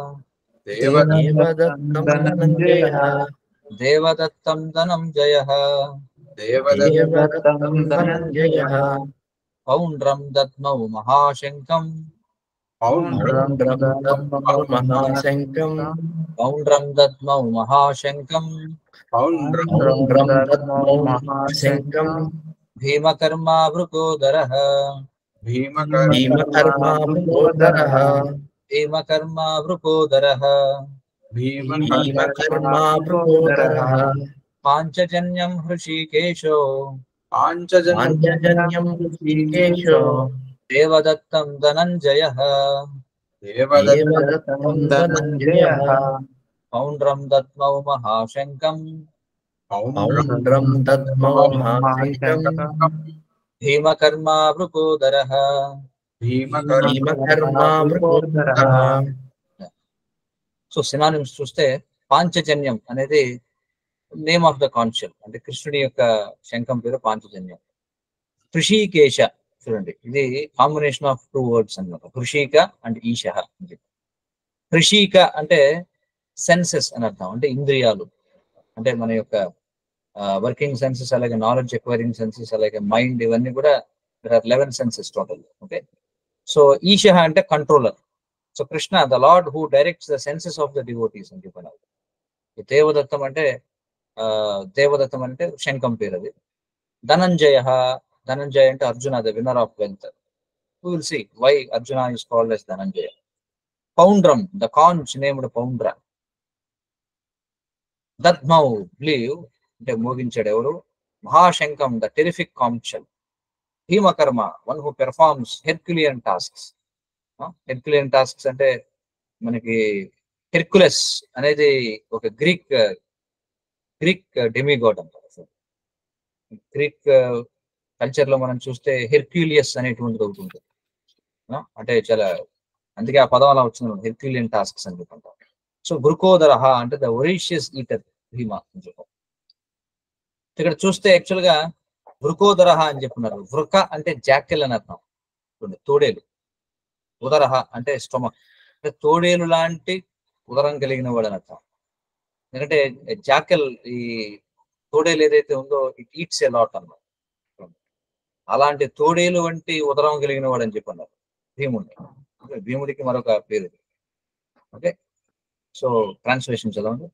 దేవదత్తం ధనంజయః దేవదత్తం ధనంజయః దేవదత్తం ధనంజయః పౌండ్రం దద్మౌ మహాశంకం పౌండ్రం దద్మౌ మహాశంకం పౌండ్రం దద్మౌ మహాశంకం పౌండ్రం పౌండ్రం దద్మౌ మహాశంకం భీమకర్మ వృకోదరః భీమకర్మ వృకోదరః భీమకర్మ వృకోదరః భీమకర్మ వృకోదరః పాంచజన్యం హృషికేశో పాంచజన్యం ఋషికేశో దేవదత్తం ధనంజయః దేవదత్తం ధనంజయః పౌండ్రం దద్మౌ మహాశంకం పౌండ్రం దద్మౌ మహాశంకం భీమకర్మ వృకోదరః భీమకర్మ వృకోదరః. సో సినానిమ్స్ చూస్తే పాంచజన్యం అనేది నేమ్ ఆఫ్ ద కాన్షియల్ అంటే కృష్ణుడి యొక్క శంఖం పేరు పాంచజన్యం. హృషికేశ చూడండి, ఇది కాంబినేషన్ ఆఫ్ టూ వర్డ్స్ అన్నమాట, హృషిక అండ్ ఈశ. హృషిక అంటే సెన్సెస్ అని అర్థం, అంటే ఇంద్రియాలు, అంటే మన యొక్క వర్కింగ్ సెన్సెస్, అలాగే నాలెడ్జ్ ఎక్వైరింగ్ సెన్సెస్, అలాగే మైండ్, ఇవన్నీ కూడా there are eleven senses total. Okay, so ఈశ అంటే controller. So Krishna the lord who directs the senses of the devotees అని చెప్పినారు. దేవదత్తం అంటే ఆ దేవదత్తం అంటే శంఖం పేరు అది. ధనంజయ, ధనంజయ అంటే Arjuna the winner of wealth. We will see why Arjuna is called as Dhananjaya. Poundram, the conch named Poundra. Dadmau, believe, అంటే మోగించాడు ఎవరు, మహాశంఖం ద టెరిఫిక్ కాంక్షల్. భీమకర్మ, one who performs herculean tasks. Herculean tasks అంటే మనకి హెర్క్యులస్ అనేది ఒక Greek Greek demigod అంటారు. గ్రీక్ కల్చర్ లో మనం చూస్తే హెర్క్యులియస్ అనేటువంటిది ఒకటి ఉంటుంది, అంటే చాలా, అందుకే ఆ పదం అలా వచ్చింది, హెర్క్యులియన్ టాస్క్స్ అని చెప్పుకుంటాం. సో వృకోదరహ అంటే ద ఒరీషియస్ ఈటర్ భీమ అని చెప్పాం. ఇక్కడ చూస్తే యాక్చువల్ గా వృకోదరహ అని చెప్పున్నారు. వృక అంటే జాకెల్ అని అర్థం, తోడేలు. ఉదరహ అంటే స్టొమక్, అంటే తోడేలు లాంటి ఉదరం కలిగిన వాడు అని అర్థం. ఎందుకంటే జాకెల్, ఈ తోడేలు ఏదైతే ఉందో ఇట్ ఈట్స్ ఏ లాట్ అన్నమాట. అలాంటి తోడేలు వంటి ఉదరం కలిగిన వాడు అని చెప్పన్నారు భీముడిని. భీముడికి మరొక పేరు. ఓకే, సో ట్రాన్స్లేషన్ చదవండి.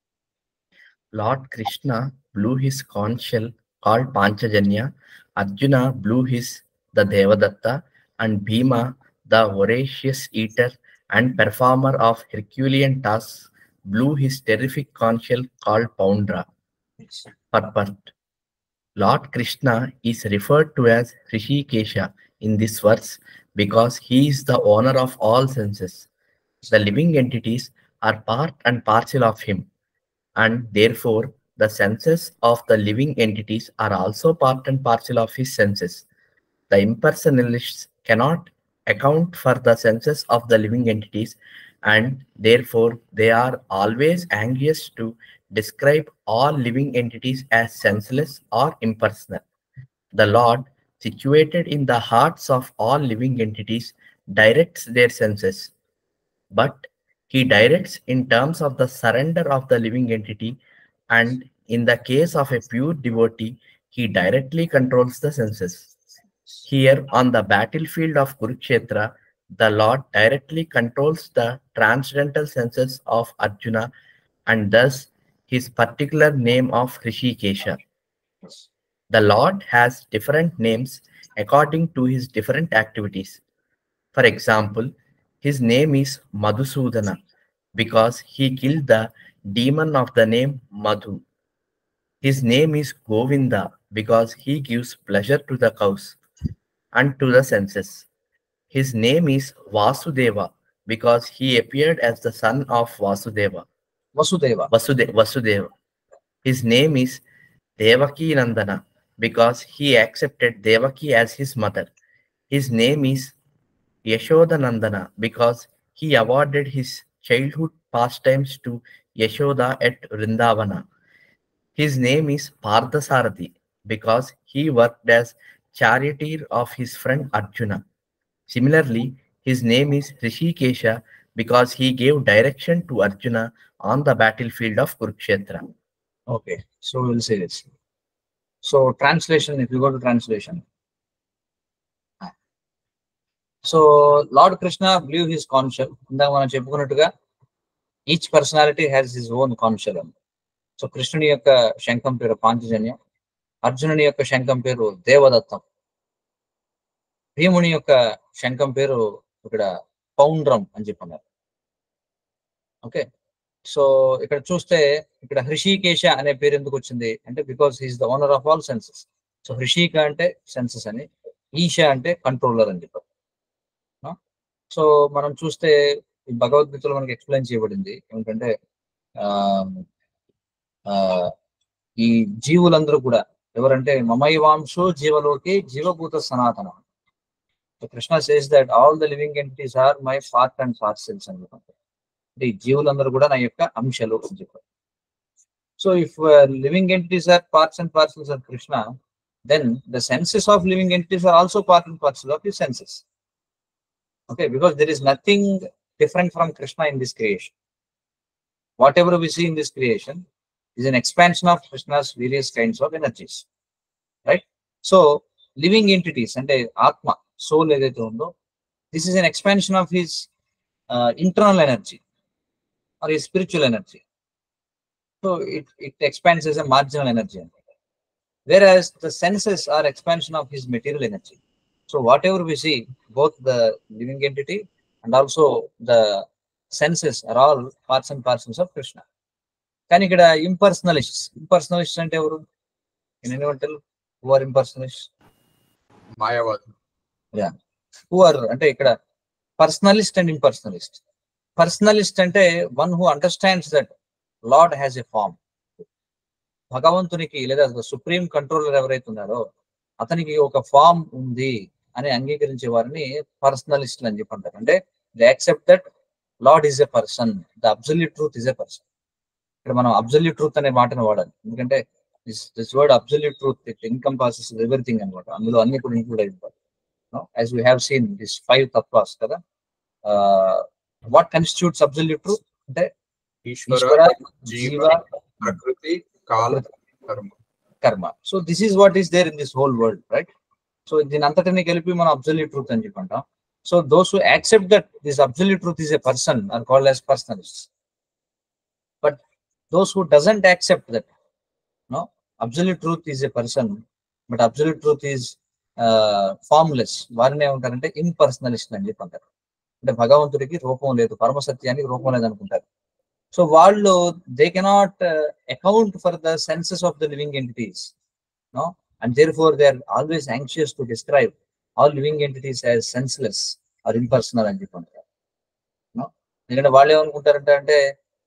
Lord Krishna blew his conch shell called Panchajanya. Arjuna blew his the Devadatta, and Bhima the voracious eater and performer of Herculean tasks blew his terrific conch shell called Poundra. Purport. Lord Krishna is referred to as Hrishikesha in this verse because he is the owner of all senses. The living entities are part and parcel of him, and therefore the senses of the living entities are also part and parcel of his senses. The impersonalists cannot account for the senses of the living entities, and therefore they are always anxious to describe all living entities as senseless or impersonal. The Lord, situated in the hearts of all living entities, directs their senses, but he directs in terms of the surrender of the living entity, and in the case of a pure devotee, he directly controls the senses. Here on the battlefield of Kurukshetra, the Lord directly controls the transcendental senses of Arjuna, and thus his particular name of Hrishikesha. The Lord has different names according to his different activities. For example, his name is Madhusudana because he killed the demon of the name Madhu. His name is Govinda because he gives pleasure to the cows and to the senses. His name is Vasudeva because he appeared as the son of Vasudeva. Vasudeva. Vasude Vasudeva. His name is Devaki Nandana because he accepted Devaki as his mother. His name is Yashodanandana because he awarded his childhood pastimes to Yashoda at Vrindavana. His name is Parthasarathi because he worked as charioteer of his friend Arjuna. Similarly, his name is Hrishikesha because he gave direction to Arjuna on the battlefield of Kurukshetra. Okay, so we'll see this. So translation, if you go to translation. So lord Krishna blew his conch shell. ఇందాక మనం చెప్పుకున్నట్టుగా each personality has his own conch shell అని. So కృష్ణుని యొక్క శంఖం పేరు పాంచజన్యం, అర్జునుని యొక్క శంఖం పేరు దేవదత్తం, భీముని యొక్క శంఖం పేరు ఇక్కడ పౌండ్రం అని చెప్పన్నారు. ఓకే, సో ఇక్కడ చూస్తే ఇక్కడ హృషికేశ అనే పేరు ఎందుకు వచ్చింది అంటే because he is the owner of all senses. So హృషిక అంటే సెన్సెస్ అని, ఈశ అంటే కంట్రోలర్ అని చెప్పారు. సో మనం చూస్తే ఈ భగవద్గీతలో మనకి ఎక్స్ప్లెయిన్ చేయబడింది ఏమిటంటే ఆ ఆ ఈ జీవులందరూ కూడా ఎవరంటే మమైవాంశో జీవలోకి జీవభూత సనాతన. Krishna says that all the living entities are my part and parcels అని చెప్పారు. అంటే ఈ జీవులందరూ కూడా నా యొక్క అంశాలు అని చెప్పారు. So if uh, living entities are parts and parcels of Krishna, then the senses of living entities are also part and parcel of his senses. Okay, because there is nothing different from Krishna in this creation. Whatever we see in this creation is an expansion of Krishna's various kinds of energies, right? So living entities and Atma, soul, this is an expansion of his uh, internal energy or his spiritual energy. So it, it expands as a marginal energy. Whereas the senses are expansion of his material energy. So whatever we see, both the living entity and also the senses are all parts and parcels of Krishna. Can you get a impersonalists? Impersonalists and ever? Can anyone tell who are impersonalists? Mayavad. Yeah. Who are ante ikkada personalist and impersonalist. Personalist ante one who understands that Lord has a form. భగవంతునికి లేదా supreme controller ఎవరైతే ఉన్నారో అతనికి ఒక form ఉంది అని అంగీకరించే వారిని పర్సనలిస్టులు అని చెప్పి అంటారు. అంటే they accept that lord is a person, the absolute truth is a person. ఇక్కడ మనం అబ్సల్యూట్ ట్రూత్ అనే మాటను వాడాలి, ఎందుకంటే this this word absolute truth it encompasses everything అనమాట. అందులో అన్ని కూడా ఇంక్లూడ్ అయిపోతాయి. As we have seen this five తత్వాస్ కదా. వాట్ కన్స్టిట్యూట్స్ అబ్సల్యూట్ ట్రూత్ అంటే ఈశ్వర, జీవ, ప్రకృతి, kala, karma. Karma. So this is what is there in this whole world, right? So దీని అంతటిని కలిపి మనం అబ్సల్యూట్ ట్రూత్ అని చెప్పుకుంటాం. So those who accept that this absolute truth is a person are called as personalists. But those who doesn't accept that, no, absolute truth is a person, but absolute truth is uh, formless, వారిని ఏమంటారంటే ఇంపర్సనలిస్ట్ అని చెప్పి అంటారు. అంటే భగవంతుడికి రూపం లేదు, పరమసత్యానికి రూపం లేదు అనుకుంటారు. So వాళ్ళు they cannot uh, account for the senses of the living entities, no, and therefore they are always anxious to describe all living entities as senseless or impersonal అని చెప్పి అంటారు. No, ఎందుకంటే వాళ్ళు ఏమనుకుంటారంటే అంటే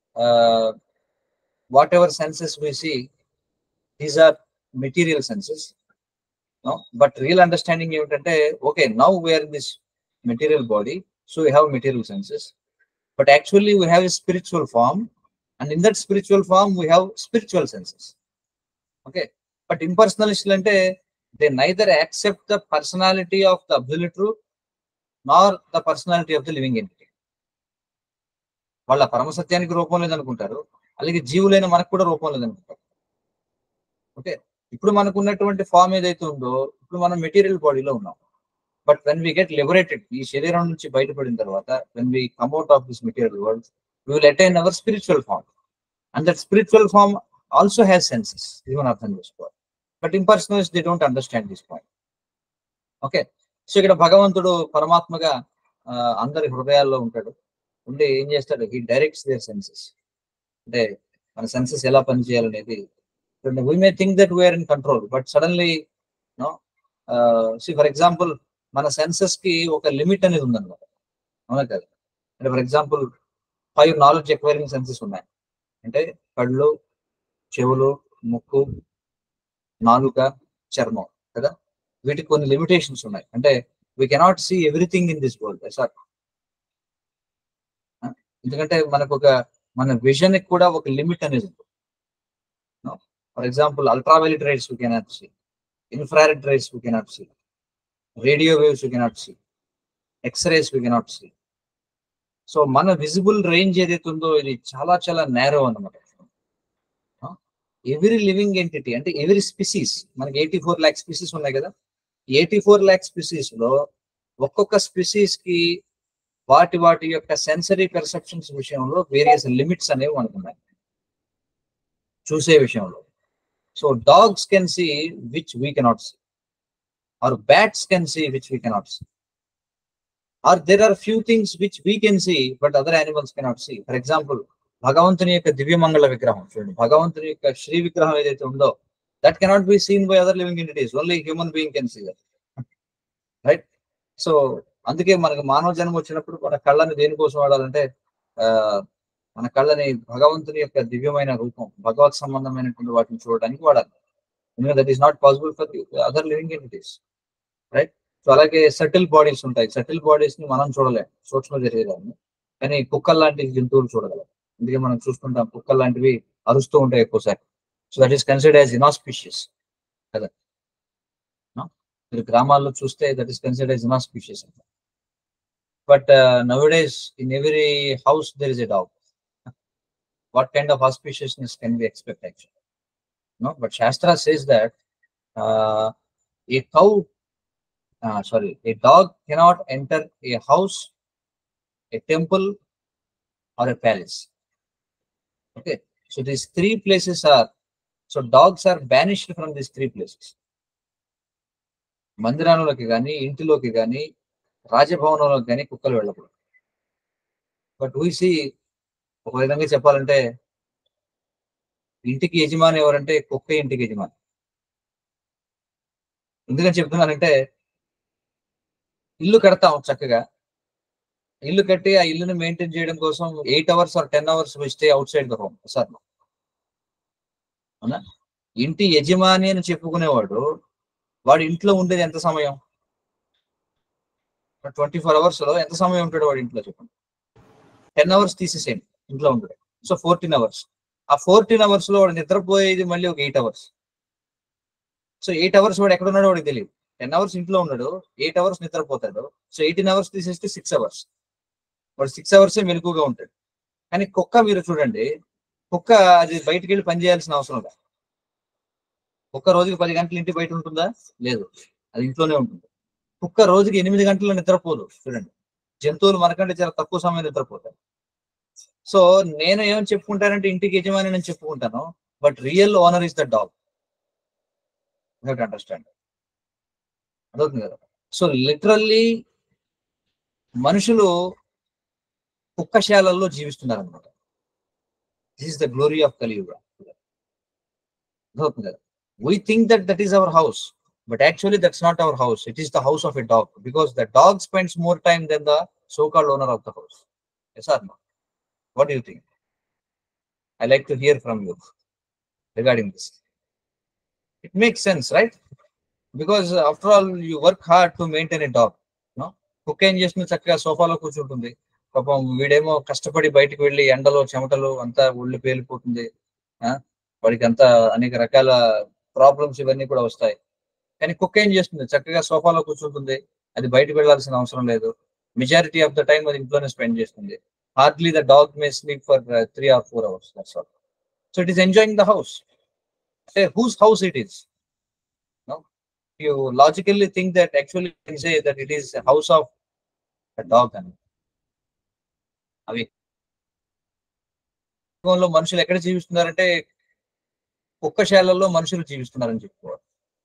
whatever senses we see, these are material senses, no, but real understanding ఏమిటంటే okay, now we are in this material body, so we have material senses. But actually we have a spiritual form, and in that spiritual form we have spiritual senses. Okay, but impersonalists ante they neither accept the personality of the absolute truth nor the personality of the living entity. వాళ్ళ పరమసత్యానికి రూపం లేదనుకుంటారు, అలాగే జీవులైన మనకు కూడా రూపం లేదనుకుంటారు. Okay, ఇప్పుడు మనకు ఉన్నటువంటి form ఏదైతే ఉందో ఇప్పుడు మనం మెటీరియల్ బాడీలో ఉన్నాం. But when we get liberated, ఈ శరీరం నుంచి బయటపడిన తర్వాత, when we come out of this material world, we will attain our spiritual form, and that spiritual form also has senses. Even అర్థం చేసుకోవాలి. But impersonalists, they don't understand this point. Okay, so ఇక్కడ భగవంతుడు పరమాత్మగా అందరి హృదయాల్లో ఉంటాడు. ఉండి ఏం చేస్తాడు? He directs their senses. అంటే మన సెన్సెస్ ఎలా పనిచేయాలనేది. we may think that we are in control, but suddenly, no, uh, see for example, మన సెన్సెస్ కి ఒక లిమిట్ అనేది ఉందన్నమాట, అవునా కదా? అంటే for example five knowledge acquiring senses ఉన్నాయి. అంటే కళ్ళు, చెవులు, ముక్కు, నాలుక, చర్మం కదా. వీటికి కొన్ని లిమిటేషన్స్ ఉన్నాయి. అంటే we cannot see everything in this world. Sir ఎందుకంటే మనకు ఒక మన విజన్ కి కూడా ఒక లిమిట్ అనేది ఉంది. For example ultraviolet rays we cannot see, infrared rays we cannot see, radio waves we cannot see, x-rays we cannot see. So మన విజిబుల్ రేంజ్ ఏదైతే ఉందో ఇది చాలా చాలా నేరో అన్నమాట. ఎవ్రీ లివింగ్ ఎంటిటీ అంటే ఎవ్రీ స్పీసీస్, మనకి ఎయిటీ ఫోర్ ల్యాక్ స్పీసీస్ ఉన్నాయి కదా. ఎయిటీ ఫోర్ ల్యాక్ స్పీసీస్ లో ఒక్కొక్క స్పీసీస్ కి వాటి వాటి యొక్క సెన్సరీ పెర్సెప్షన్స్ విషయంలో వేరియస్ లిమిట్స్ అనేవి అనుకున్నాయి చూసే విషయంలో. So dogs can see which we cannot see, or bats can see which we cannot see, or there are few things which we can see but other animals cannot see. For example, భగవంతుని యొక్క దివ్యమంగళ విగ్రహం చూడండి, భగవంతుని యొక్క శ్రీ విగ్రహం ఏదైతే ఉందో that cannot be seen by other living entities, only human being can see that, right? So అందుకే మనకు మానవ జన్మ వచ్చినప్పుడు మన కళ్ళని దేనికోసం వాడాలంటే మన కళ్ళని భగవంతుని యొక్క దివ్యమైన రూపం, భగవత్ సంబంధమైనటువంటి వాటిని చూడడానికి వాడాలి. ఎందుకంటే that is not possible for the other living entities, right? So అలాగే సటిల్ బాడీస్ ఉంటాయి, సటిల్ బాడీస్ ని మనం చూడలేం, సూక్ష్మ శరీరాన్ని, కానీ కుక్కలు లాంటి జంతువులు చూడగలం. అందుకే మనం చూస్తుంటాం కుక్కలు లాంటివి అరుస్తూ ఉంటాయి ఎక్కువసారి. So that is considered as inauspicious కదా. మీరు గ్రామాల్లో చూస్తే that is considered as inauspicious. But now days in every house there is a dog. What kind of auspiciousness can be expect actually? No, but shastra says that a cow Uh, sorry, a dog cannot enter a house, a temple, or a palace. Okay, so these three places are, so dogs are banished from these three places. మందిరాలలోకి కానీ, ఇంటిలోకి కానీ, రాజభవనంలోకి కానీ కుక్కలు వెళ్ళకూడదు. But we see, ఒక విధంగా చెప్పాలంటే ఇంటికి యజమాని ఎవరంటే కుక్క ఇంటికి యజమాని. ఎందుకని చెప్తున్నానంటే ఇల్లు కడతాం చక్కగా, ఇల్లు కట్టి ఆ ఇల్లుని మెయింటైన్ చేయడం కోసం eight hours or ten hours stay outside the home sir. అవునా? ఇంటి యజమాని అని చెప్పుకునేవాడు వాడు ఇంట్లో ఉండేది ఎంత సమయం? ట్వంటీ ఫోర్ అవర్స్ లో ఎంత సమయం ఉంటాడు వాడు ఇంట్లో చెప్పండి? టెన్ అవర్స్ తీసేసేయండి ఇంట్లో ఉంటాడు. So fourteen hours. ఆ ఫోర్టీన్ అవర్స్ లో వాడు నిద్రపోయేది మళ్ళీ ఒక eight hours. So eight hours వాడు ఎక్కడ ఉన్నాడో వాడికి తెలియదు. టెన్ అవర్స్ ఇంట్లో ఉన్నాడు, ఎయిట్ అవర్స్ నిద్రపోతాడు. సో ఎయిటీన్ అవర్స్ తీసేస్తే సిక్స్ అవర్స్. వాడు సిక్స్ అవర్సే మెలకుగా ఉంటాడు. కానీ కుక్క మీరు చూడండి, కుక్క అది బయటికి వెళ్ళి పని చేయాల్సిన అవసరం లేదు. కుక్క రోజుకి పది గంటలు ఇంటి బయట ఉంటుందా? లేదు, అది ఇంట్లోనే ఉంటుంది. కుక్క రోజుకి ఎనిమిది గంటలు నిద్రపోదు. చూడండి, జంతువులు మనకంటే చాలా తక్కువ సమయం నిద్రపోతాయి. సో నేను ఏమని చెప్పుకుంటానంటే ఇంటికి యజమాని నేను చెప్పుకుంటాను, but real owner is the dog. Understand అదవుతుంది కదా. సో లిటరల్లీ మనుషులు కుక్కశాలల్లో జీవిస్తున్నారు అనమాట. This is the glory of Kaliyuga. అదవుతుంది కదా. We think that that is our house, but actually that's not our house. It is the house of a dog, because the dog spends more time than the so-called owner of the house. Yes or no? What do you think? I like to hear from you regarding this. It makes sense, right? Because uh, after all, you work hard to maintain a dog. No, కుక్క ఏం చేస్తుంది? చక్కగా సోఫాలో కూర్చుంటుంది. పాపం వీడేమో కష్టపడి బయటకు వెళ్ళి ఎండలో చెమటలు అంతా ఒళ్ళు పేలిపోతుంది. వాడికి అంతా అనేక రకాల ప్రాబ్లమ్స్ ఇవన్నీ కూడా వస్తాయి. కానీ కుక్క ఏం చేస్తుంది? చక్కగా సోఫాలో కూర్చుంటుంది. అది బయటకు వెళ్లాల్సిన అవసరం లేదు. మెజారిటీ ఆఫ్ ద టైం అది ఇంట్లోనే స్పెండ్ చేస్తుంది. Hardly the dog may sleep for three or four hours. That's all. So it is enjoying the house. అంటే whose house it is? No, you logically think that actually can say that it is house of the dog అని. అవి మనుషులు ఎక్కడ జీవిస్తున్నారంటే కుక్కశాలల్లో మనుషులు జీవిస్తున్నారని చెప్పుకోవాలి.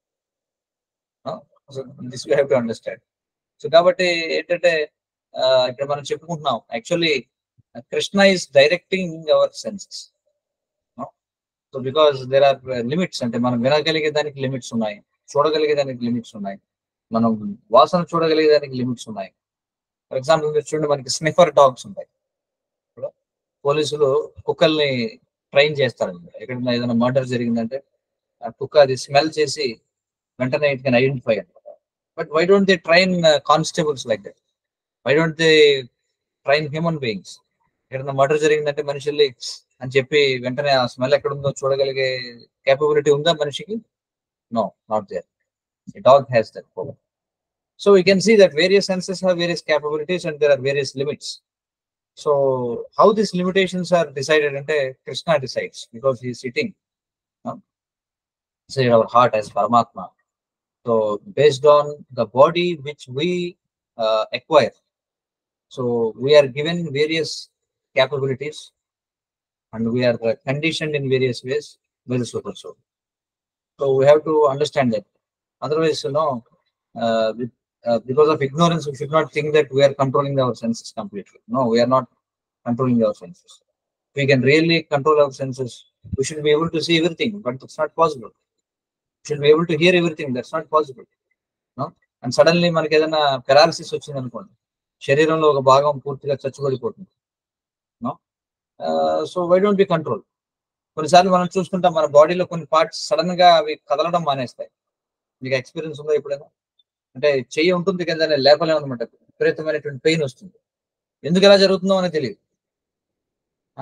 So this we have to understand. So కాబట్టి ఏంటంటే ఇక్కడ మనం చెప్పుకుంటున్నాం, actually Krishna is directing our senses. So because there are limits. అంటే మనం వినగలిగే దానికి లిమిట్స్ ఉన్నాయి, చూడగలిగే దానికి లిమిట్స్ ఉన్నాయి, మనం వాసన చూడగలిగే దానికి లిమిట్స్ ఉన్నాయి. ఫర్ ఎగ్జాంపుల్ మీరు చూడండి, మనకి స్నిఫర్ డాగ్స్ ఉంటాయి. పోలీసులు కుక్కల్ని ట్రైన్ చేస్తారండి. ఎక్కడైనా ఏదైనా మర్డర్ జరిగిందంటే ఆ కుక్క అది స్మెల్ చేసి వెంటనే ఇట్ కెన్ ఐడెంటిఫై అనమాట. But why don't they train constables like that? Why don't they train human beings? ఎక్కడైనా మర్డర్ జరిగిందంటే మనుషుల్ని అని చెప్పి వెంటనే ఆ స్మెల్ ఎక్కడుందో చూడగలిగే కేపబిలిటీ ఉందా మనిషికి? No, not there. A dog has that power. So we can see that various senses have various capabilities and there are various limits. So how these limitations are decided ante Krishna decides, because he is sitting no? say our heart as Paramatma. So based on the body which we uh, acquire, so we are given various capabilities and we are uh, conditioned in various ways by the super soul. So we have to understand that. Otherwise, you know, uh, with, uh, because of ignorance, we should not think that we are controlling our senses completely. No, we are not controlling our senses. If we can really control our senses, we should be able to see everything, but that's not possible. We should be able to hear everything, that's not possible. No? And suddenly మనకి ఏదైనా paralysis వచ్చింది అనుకోండి, శరీరంలో ఒక భాగం పూర్తిగా చచ్చుబడిపోతుంది. No, so why don't be control? కొన్నిసార్లు మనం చూసుకుంటాం, మన బాడీలో కొన్ని పార్ట్స్ సడన్ గా అవి కదలడం మానేస్తాయి. మీకు ఎక్స్పీరియన్స్ ఉందా ఎప్పుడైనా? అంటే చెయ్యి ఉంటుంది కదా, లేపలేమన్నమాట, విపరీతమైనటువంటి పెయిన్ వస్తుంది. ఎందుకు ఎలా జరుగుతుందో అని తెలియదు.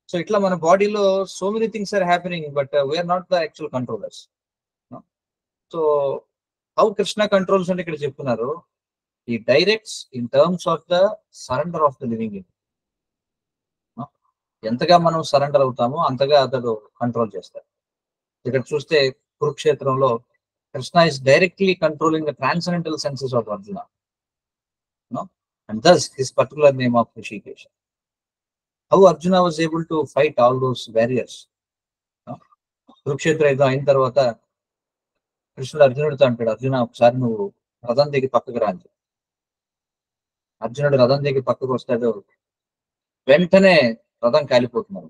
సో ఇట్లా మన బాడీలో so many things are happening, but we are not the actual controllers. So how Krishna controls అంటే ఇక్కడ చెప్తున్నారు, ఈ directs in terms of the surrender of the living. ఎంతగా మనం సరెండర్ అవుతామో అంతగా అతడు కంట్రోల్ చేస్తాడు. ఇక్కడ చూస్తే కురుక్షేత్రంలో Krishna is directly controlling the transcendental senses of Arjuna, and thus his particular name of Rishikesh. How Arjuna was able to fight all those barriers. Kurukshetra యుద్ధం అయిన తర్వాత కృష్ణుడు అర్జునుడితో అంటాడు, అర్జున ఒకసారి నువ్వు రథం దిగి పక్కకు రా. అర్జునుడు రథం దిగి పక్కకు వస్తాడు, వెంటనే రథం కాలిపోతున్నాడు.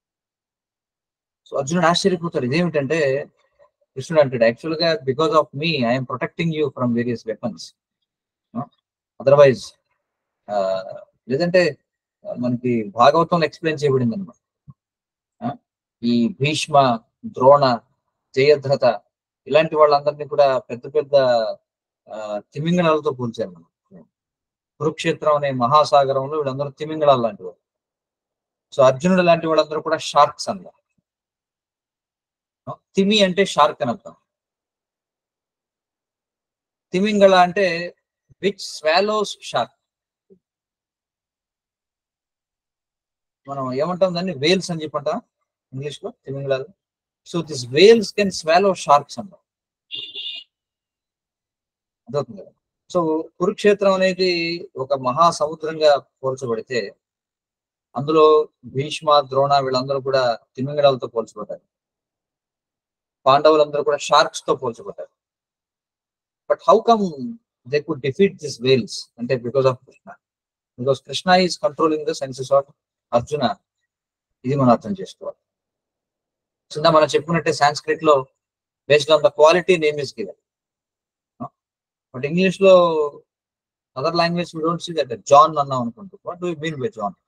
సో అర్జునుడు ఆశ్చర్యపోతాడు, ఇదేమిటంటే కృష్ణుడు అంటాడు, యాక్చువల్ గా because of me I'm protecting you from various weapons. Otherwise లేదంటే మనకి భాగవతంలో ఎక్స్ప్లెయిన్ చేయబడింది అనమాట. ఈ భీష్మ, ద్రోణ, జయద్రథ ఇలాంటి వాళ్ళందరినీ కూడా పెద్ద పెద్ద తిమింగళాలతో పోల్చారు మనం. కురుక్షేత్రం అనే మహాసాగరంలో వీళ్ళందరూ తిమింగళాలు లాంటి వాళ్ళు. సో అర్జునుడు లాంటి వాళ్ళందరూ కూడా షార్క్స్ అన్నారు. తిమి అంటే షార్క్ అని అర్థం. తిమింగళ అంటే విచ్ స్వాలోస్ షార్క్. మనం ఏమంటాం దాన్ని, వేల్స్ అని చెప్పంటాం ఇంగ్లీష్ లో తిమింగళాలు. So this whales can swallow sharks అంటాం. అదవుతుంది కదా. సో కురుక్షేత్రం అనేది ఒక మహాసముద్రంగా పోల్చబడితే అందులో భీష్మ, ద్రోణ వీళ్ళందరూ కూడా తిమింగళాలతో పోల్చబడ్డారు. పాండవులందరూ కూడా షార్క్స్ తో పోల్చబడ్డారు. But how come they could defeat this whales అంటే because of Krishna. Because Krishna is controlling the senses of Arjuna. ఇది మనం అర్థం చేసుకోవాలి. చిన్న మనం చెప్పుకున్నట్టే సాంస్క్రిట్ లో based on the quality name is given. But English లో other language we don't see that. John అన్నాం అనుకుంటూ, what do you mean by John?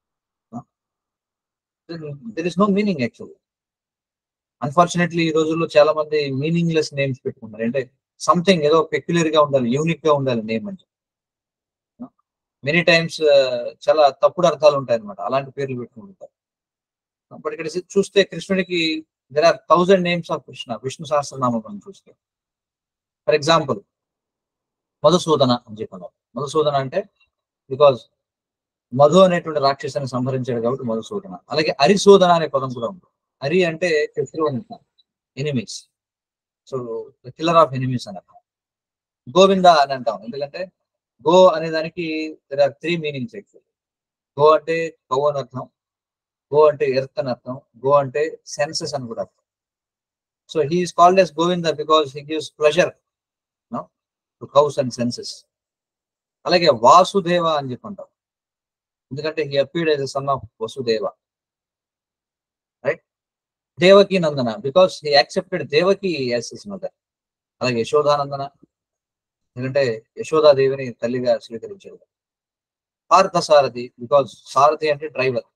There is no meaning actually. Unfortunately ఈ రోజుల్లో చాలా మంది మీనింగ్లెస్ నేమ్స్ పెట్టుకున్నారు. అంటే సంథింగ్ ఏదో పెక్యులర్ గా ఉండాలి, యూనిక్ గా ఉండాలి నేమ్ అంటే. మెనీ టైమ్స్ చాలా తప్పుడు అర్థాలు ఉంటాయి అనమాట, అలాంటి పేర్లు పెట్టుకుంటారు. బట్ ఇక్కడ చూస్తే కృష్ణుడికి there are thousand names of Krishna. Vishnu Sahasranamam మనం చూస్తే ఫర్ ఎగ్జాంపుల్ మధుసూదన అని చెప్పన్నారు. మధుసూదన అంటే బికాజ్ మధు అనేటువంటి రాక్షసుని సంహరించాడు కాబట్టి మధుసూదన. అలాగే అరిసూదన అనే పదం కూడా ఉంది. అరి అంటే శత్రువు అని, enemies. So killer of enemies అని అర్థం. గోవింద అని అంటాం ఎందుకంటే గో అనే దానికి దెర్ ఆర్ త్రీ మీనింగ్స్ యాక్చువల్లీ. గో అంటే గో అని అర్థం, గో అంటే ఎర్త్ అని అర్థం, గో అంటే సెన్సెస్ అని కూడా అర్థం. So he is called as Govinda because he gives pleasure to cows and senses. అలాగే వాసుదేవ అని చెప్పంటాం ఎందుకంటే he appeared as a son of Vasudeva, right? Devaki Nandana because he accepted Devaki as his mother. అలాగే యశోదానందన ఎందుకంటే యశోదాదేవిని తల్లిగా స్వీకరించాడు. పార్థసారథి బికాస్ సారథి అంటే driver.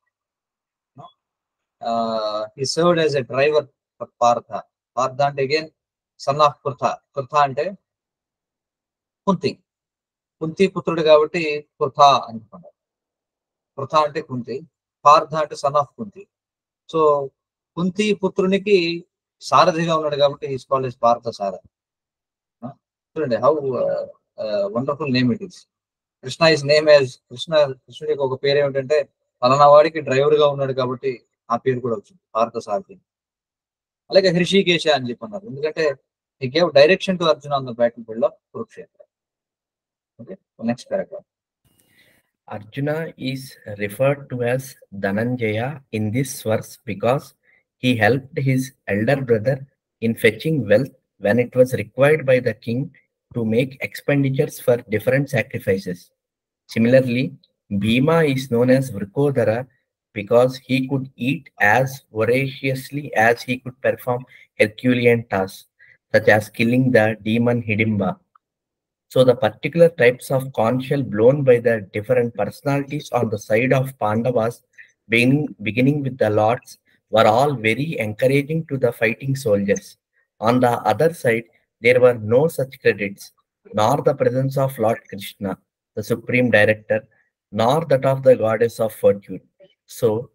He served as a driver for Partha. Partha అంటే అగైన్ సన్ ఆఫ్ కృత. కృత అంటే కుంతి, కుంతి పుత్రుడు కాబట్టి కృత అనుకున్నారు. కృత అంటే కుంతి, పార్థ అంటే son of Kunti. So Kunti పుత్రునికి సారథిగా ఉన్నాడు కాబట్టి he's called as Partha Sarathi. చూడండి how wonderful name it is. Krishna is name as Krishna. కృష్ణుడికి ఒక పేరు ఏమిటంటే పలానా వాడికి డ్రైవర్ గా ఉన్నాడు కాబట్టి ఆ పేరు కూడా వచ్చింది పార్థ సారథి. అలాగే హృషికేశ అని చెప్పన్నారు ఎందుకంటే he gave direction to Arjuna on the battlefield of Kurukshetra. Okay, so next paragraph. Arjuna is referred to as Dhananjaya in this verse because he helped his elder brother in fetching wealth when it was required by the king to make expenditures for different sacrifices. Similarly, Bhima is known as Vrikodhara because he could eat as voraciously as he could perform Herculean tasks, such as killing the demon Hidimba. So the particular types of conch shell blown by the different personalities on the side of Pandavas, beginning, beginning with the lords, were all very encouraging to the fighting soldiers. On the other side, there were no such credits, nor the presence of Lord Krishna, the supreme director, nor that of the goddess of fortune. So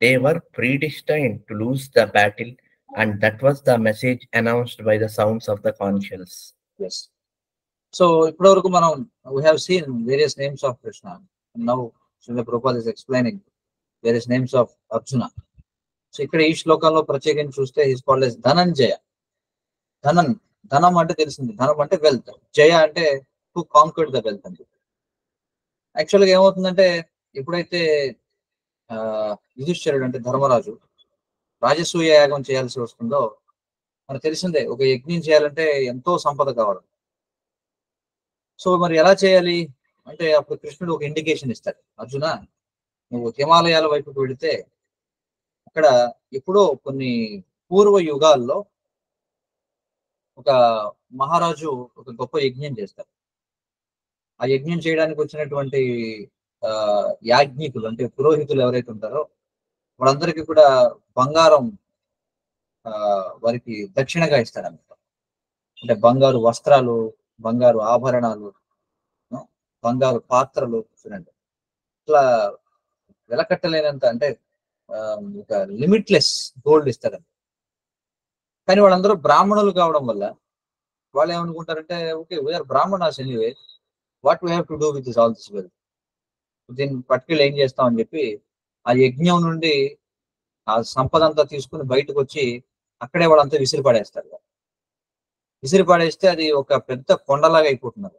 they were predestined to lose the battle, and that was the message announced by the sounds of the conch shells. Yes. So ఇప్పటివరకు మనం we have seen various names of Krishna. Now Srila Prabhupada is explaining various names of Arjuna. So ఇక్కడ ఈ శ్లోకంలో ప్రత్యేకించి చూస్తే is called yes Dhananjaya. ధనం ధనం అంటే తెలిసింది, ధనం అంటే వెల్త్, జయ అంటే హూ కాంక్వర్డ్ ద వెల్త్ అని. యాక్చువల్గా ఏమవుతుందంటే ఎప్పుడైతే ఆ యుధిష్ఠిరుడు అంటే ధర్మరాజు రాజసూయ యాగం చేయాల్సి వస్తుందో మనకు తెలిసిందే, ఒక యజ్ఞం చేయాలంటే ఎంతో సంపద కావాలి. సో మరి ఎలా చేయాలి అంటే అప్పుడు కృష్ణుడు ఒక ఇండికేషన్ ఇస్తాడు, అర్జున నువ్వు హిమాలయాల వైపుకు వెళితే అక్కడ ఎప్పుడో కొన్ని పూర్వ యుగాల్లో ఒక మహారాజు ఒక గొప్ప యజ్ఞం చేస్తారు. ఆ యజ్ఞం చేయడానికి వచ్చినటువంటి ఆ యాజ్ఞికులు అంటే పురోహితులు ఎవరైతే ఉంటారో వాళ్ళందరికీ కూడా బంగారం ఆ వారికి దక్షిణగా ఇస్తారన్నమాట. అంటే బంగారు వస్త్రాలు, బంగారు ఆభరణాలు, బంగారు పాత్రలు, చూడండి ఇట్లా వెలకట్టలేనంత అంటే ఒక లిమిట్లెస్ గోల్డ్ ఇస్తారండి. కానీ వాళ్ళందరూ బ్రాహ్మణులు కావడం వల్ల వాళ్ళు ఏమనుకుంటారంటే okay we are Brahmanas anyway, what we have to do with this all this wealth, దీన్ని పట్టుకెళ్ళి ఏం చేస్తామని చెప్పి ఆ యజ్ఞం నుండి ఆ సంపద అంతా తీసుకుని బయటకు వచ్చి అక్కడే వాళ్ళంతా విసిరి పడేస్తారు. విసిరి పడేస్తే అది ఒక పెద్ద కొండలాగా అయిపోతున్నారు.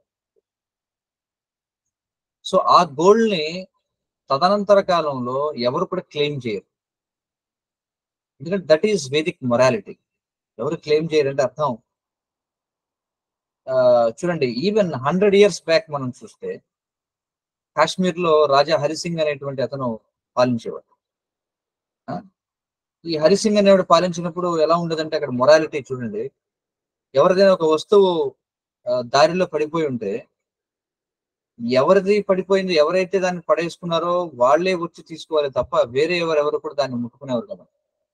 సో ఆ గోల్డ్ ని తదనంతర కాలంలో ఎవరు కూడా క్లెయిమ్ చేయరు, ఎందుకంటే దట్ ఈస్ వేదిక్ మొరాలిటీ. ఎవరు క్లెయిమ్ చేయరంటే అర్థం చూడండి, ఈవెన్ హండ్రెడ్ ఇయర్స్ బ్యాక్ మనం చూస్తే కాశ్మీర్ లో రాజా హరిసింగ్ అనేటువంటి అతను పాలించేవాడు. ఈ హరిసింగ్ అనేవాడు పాలించినప్పుడు ఎలా ఉండదంటే అక్కడ మొరాలిటీ చూడండి, ఎవరిదైనా ఒక వస్తువు దారిలో పడిపోయి ఉంటే ఎవరిది పడిపోయింది, ఎవరైతే దాన్ని పడేసుకున్నారో వాళ్ళే వచ్చి తీసుకోవాలి తప్ప వేరే ఎవరెవరు కూడా దాన్ని ముట్టుకునేవారు కదా.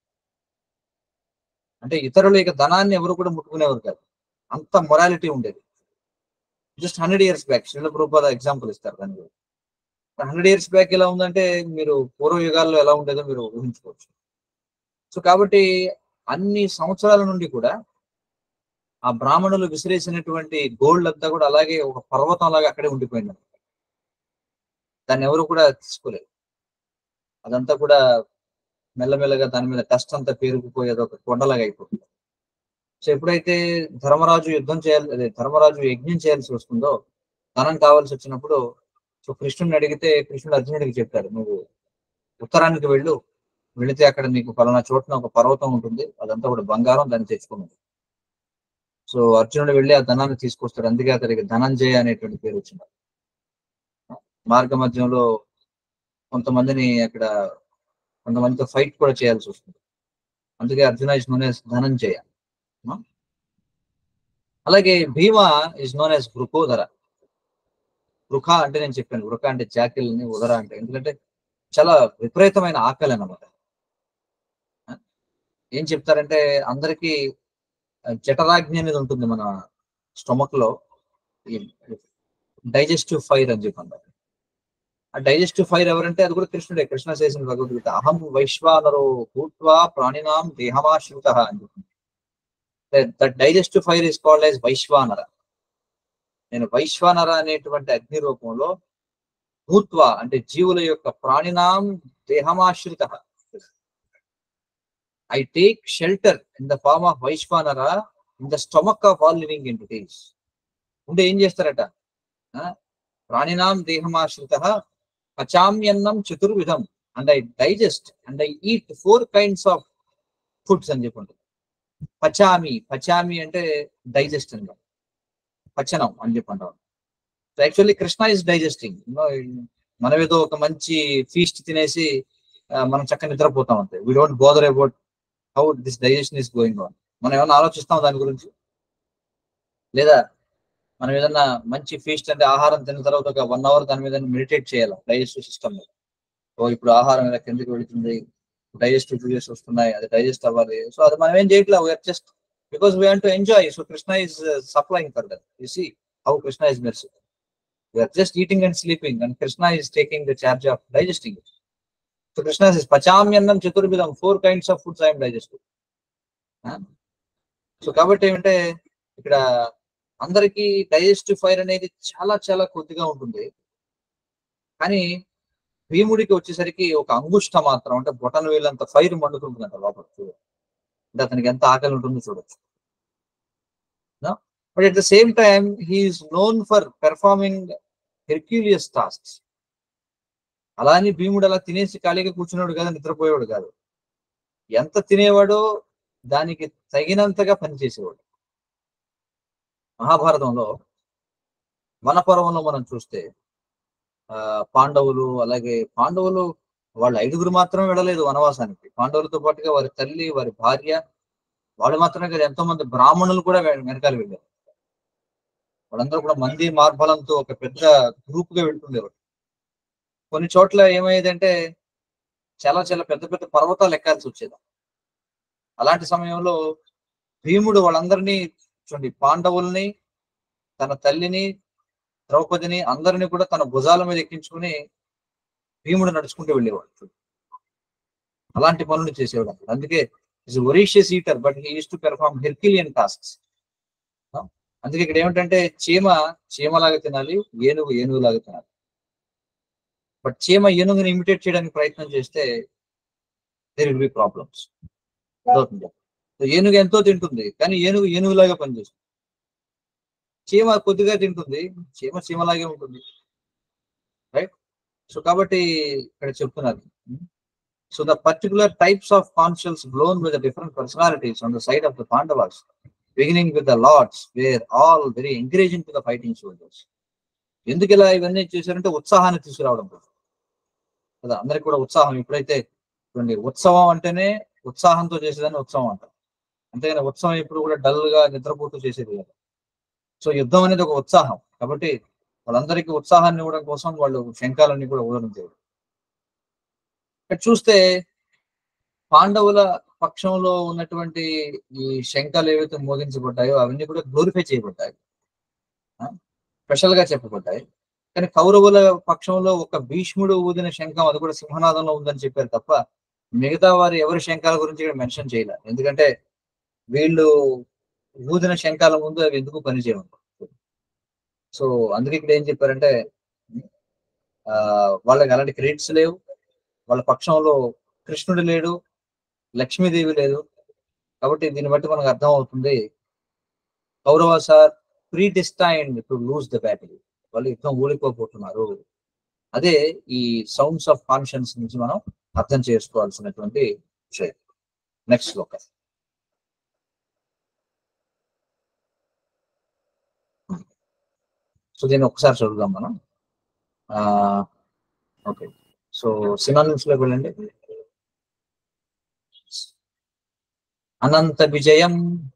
అంటే ఇతరుల యొక్క ధనాన్ని ఎవరు కూడా ముట్టుకునేవారు కాదు, అంత మొరాలిటీ ఉండేది. Just hundred years back Srila Prabhupada example ఇస్తారు దాని గురించి. హండ్రెడ్ ఇయర్స్ బ్యాక్ ఎలా ఉందంటే మీరు పూర్వ యుగాల్లో ఎలా ఉండేదో మీరు ఊహించుకోవచ్చు. సో కాబట్టి అన్ని సంవత్సరాల నుండి కూడా ఆ బ్రాహ్మణులు విసిరేసినటువంటి గోల్డ్ అంతా కూడా అలాగే ఒక పర్వతం లాగా అక్కడే ఉండిపోయింది. దాన్ని ఎవరు కూడా తీసుకోలేదు. అదంతా కూడా మెల్లమెల్లగా దాని మీద డస్ట్ అంతా పేరుకుపోయేది, ఒక కొండలాగా అయిపోతుంది. సో ఎప్పుడైతే ధర్మరాజు యుద్ధం చేయాలి, అదే ధర్మరాజు యజ్ఞం చేయాల్సి వస్తుందో, ధనం కావాల్సి వచ్చినప్పుడు సో కృష్ణుడిని అడిగితే కృష్ణుడు అర్జునుడికి చెప్తాడు, నువ్వు ఉత్తరానికి వెళ్ళు, వెళితే అక్కడ నీకు పలానా చోటున ఒక పర్వతం ఉంటుంది, అదంతా కూడా బంగారం, దాన్ని తెచ్చుకున్నది. సో అర్జునుడు వెళ్ళి ఆ ధనాన్ని తీసుకొస్తాడు, అందుకే అతనికి ధనంజయ అనేటువంటి పేరు వచ్చింది. మార్గ మధ్యంలో కొంతమందిని అక్కడ కొంతమందితో ఫైట్ కూడా చేయాల్సి వస్తుంది, అందుకే Arjuna is known as Dhananjaya. అలాగే Bhima is known as Vrikodara. వృఖ అంటే నేను చెప్పాను, వృఖ అంటే జాకిల్ని, ఉదర అంటే ఎందుకంటే చాలా విపరీతమైన ఆకలి అన్నమాట. ఏం చెప్తారంటే అందరికీ జఠరాగ్ని అనేది ఉంటుంది మన స్టొమక్ లో, డైజెస్టివ్ ఫైర్ అని చెప్పి అన్నారు. ఆ డైజెస్టివ్ ఫైర్ ఎవరంటే అది కూడా కృష్ణుడే. కృష్ణ చేసిన భగవద్గీత అహం వైశ్వానరో భూత్వా ప్రాణినాం దేహమాశ్రిత అని చెప్పింది. That digestive fire is called as Vaishvanara. నేను వైశ్వానర అనేటువంటి అగ్ని రూపంలో భూత్వా అంటే జీవుల యొక్క ప్రాణినాం దేహమాశ్రిత, I take shelter in the form of Vaishvanara in the stomach of all living entities. ఉంటే ఏం చేస్తారట, ప్రాణినాం దేహమాశ్రితః పచామ్యన్నం చతుర్విధం and I digest and I eat four kinds of foods అని చెప్పండి. పచామి, పచామి అంటే డైజెస్ట్ అంటాం, పచనం అని చెప్పంటాం. So actually Krishna is digesting. మనం ఏదో ఒక మంచి ఫీస్ట్ తినేసి మనం చక్కగా నిద్రపోతాం అంతే. We don't bother about how this digestion is going on. మనం ఏమన్నా ఆలోచిస్తాం దాని గురించి? లేదా మనం ఏదన్నా మంచి ఫీస్ట్ అంటే ఆహారం తిన్న తర్వాత ఒక వన్ అవర్ దాని మీద మెడిటేట్ చేయాలి డైజెస్టివ్ సిస్టమ్ మీద. సో ఇప్పుడు ఆహారం మీద కిందకి వెళుతుంది, డైజెస్టివ్ జ్యూసెస్ వస్తున్నాయి, అది డైజెస్ట్ అవ్వాలి. సో అది మనం ఏం చేయట్లేదు, we are just because we want to enjoy. So Krishna is supplying for that. You see how Krishna is merciful. We are just eating and sleeping and Krishna is taking the charge of digesting it. So Krishna says, Pachamyannam Chaturbidam, four kinds of foods I am digesting. So కాబట్టి ఏమంటే ఇక్కడ అందరికి digestive fire అనేది చాలా చాలా కొద్దిగా ఉంటుంది. కానీ భీముడికి వచ్చేసరికి ఒక అంగుష్ట మాత్రం అంటే బొటన వేలంత ఫైర్ మండుతుంటుందంట లోపల. అంటే అతనికి ఎంత ఆకలి ఉంటుందో చూడొచ్చు. But at the same time he is known for performing herculean tasks. అలా అని భీముడు అలా తినేసి ఖాళీగా కూర్చునేవాడు కాదు, నిద్రపోయేవాడు కాదు. ఎంత తినేవాడో దానికి తగినంతగా పనిచేసేవాడు. మహాభారతంలో వనపర్వంలో మనం చూస్తే ఆ పాండవులు, అలాగే పాండవులు వాళ్ళు ఐదుగురు మాత్రమే వెళ్ళలేదు వనవాసానికి. పాండవులతో పాటుగా వారి తల్లి, వారి భార్య, వాళ్ళు మాత్రమే కదా ఎంతో మంది బ్రాహ్మణులు కూడా వెనకాల వెళ్ళారు. వాళ్ళందరూ కూడా మంది మార్బలంతో ఒక పెద్ద గ్రూప్ గా వెళ్తుండేవారు. కొన్ని చోట్ల ఏమయ్యేదంటే చాలా చాలా పెద్ద పెద్ద పర్వతాలు ఎక్కాల్సి వచ్చేది. అలాంటి సమయంలో భీముడు వాళ్ళందరినీ చూడండి, పాండవుల్ని, తన తల్లిని, ద్రౌపదిని అందరినీ కూడా తన భుజాల మీద ఎక్కించుకుని భీముడు నడుచుకుంటూ వెళ్ళేవాడు. అలాంటి పనులు చేసేవాడు. అందుకే is voracious eater, but he use to perform herculean tasks. అందుకే ఇక్కడ ఏమిటంటే చీమ చీమలాగా తినాలి, ఏనుగు ఏనుగులాగా తినాలి. బట్ చీమ ఏనుగుని ఇమిటేట్ చేయడానికి ప్రయత్నం చేస్తే దేర్ విల్ బి ప్రాబ్లమ్స్. ఏనుగు ఎంతో తింటుంది, కానీ ఏనుగు ఏనుగులాగా పనిచేస్తుంది. చీమ కొద్దిగా తింటుంది, చీమ చీమలాగే ఉంటుంది, రైట్? సో కాబట్టి ఇక్కడ చెప్తున్నారు. So the particular types of conchshells blown with the different personalities on the side of the Pandavas, beginning with the lords, were all very encouraging to the fighting soldiers. ఎందుకు ఇలా ఇవన్నీ చేశారంటే ఉత్సాహాన్ని తీసుకురావడం కదా. అందరికి కూడా ఉత్సాహం. ఎప్పుడైతే చూడండి, ఉత్సవం అంటేనే ఉత్సాహంతో చేసేదాన్ని ఉత్సవం అంటారు. అంతేగాని ఉత్సవం ఎప్పుడు కూడా డల్ గా నిద్రపోతూ చేసేది కదా. సో యుద్ధం అనేది ఒక ఉత్సాహం కాబట్టి వాళ్ళందరికీ ఉత్సాహాన్ని ఇవ్వడం కోసం వాళ్ళు శంఖాలన్నీ కూడా ఊడడం దేవుడు. ఇక్కడ చూస్తే పాండవుల పక్షంలో ఉన్నటువంటి ఈ శంఖాలు ఏవైతే మోగించబడ్డాయో అవన్నీ కూడా గ్లోరిఫై చేయబడ్డాయి, స్పెషల్ గా చెప్పబడ్డాయి. కానీ కౌరవుల పక్షంలో ఒక భీష్ముడు ఊదిన శంఖం, అది కూడా సింహనాదంలో ఉందని చెప్పారు తప్ప మిగతా వారి ఎవరి శంఖాల గురించి ఇక్కడ మెన్షన్ చేయలేదు. ఎందుకంటే వీళ్ళు ఊదిన శంఖాల ముందు అవి ఎందుకు పనిచేయవు. సో అందుకే ఇక్కడ ఏం చెప్పారంటే ఆ వాళ్ళకి అలాంటి క్రెడిట్స్ లేవు. వాళ్ళ పక్షంలో కృష్ణుడు లేడు, లక్ష్మీదేవి లేదు. కాబట్టి దీన్ని బట్టి మనకు అర్థం అవుతుంది Kauravas are predestined to lose the battle. వాళ్ళు యుద్ధం ఓడిపోబోతున్నారు. అదే ఈ సౌండ్స్ ఆఫ్ కాన్షియన్స్ నుంచి మనం అర్థం చేసుకోవాల్సినటువంటి విషయం. నెక్స్ట్ శ్లోకం. సో దీన్ని ఒకసారి చదువుదాం మనం. ఓకే, సో సినానిమ్స్ లోకి వెళ్ళండి. అనంత విజయం,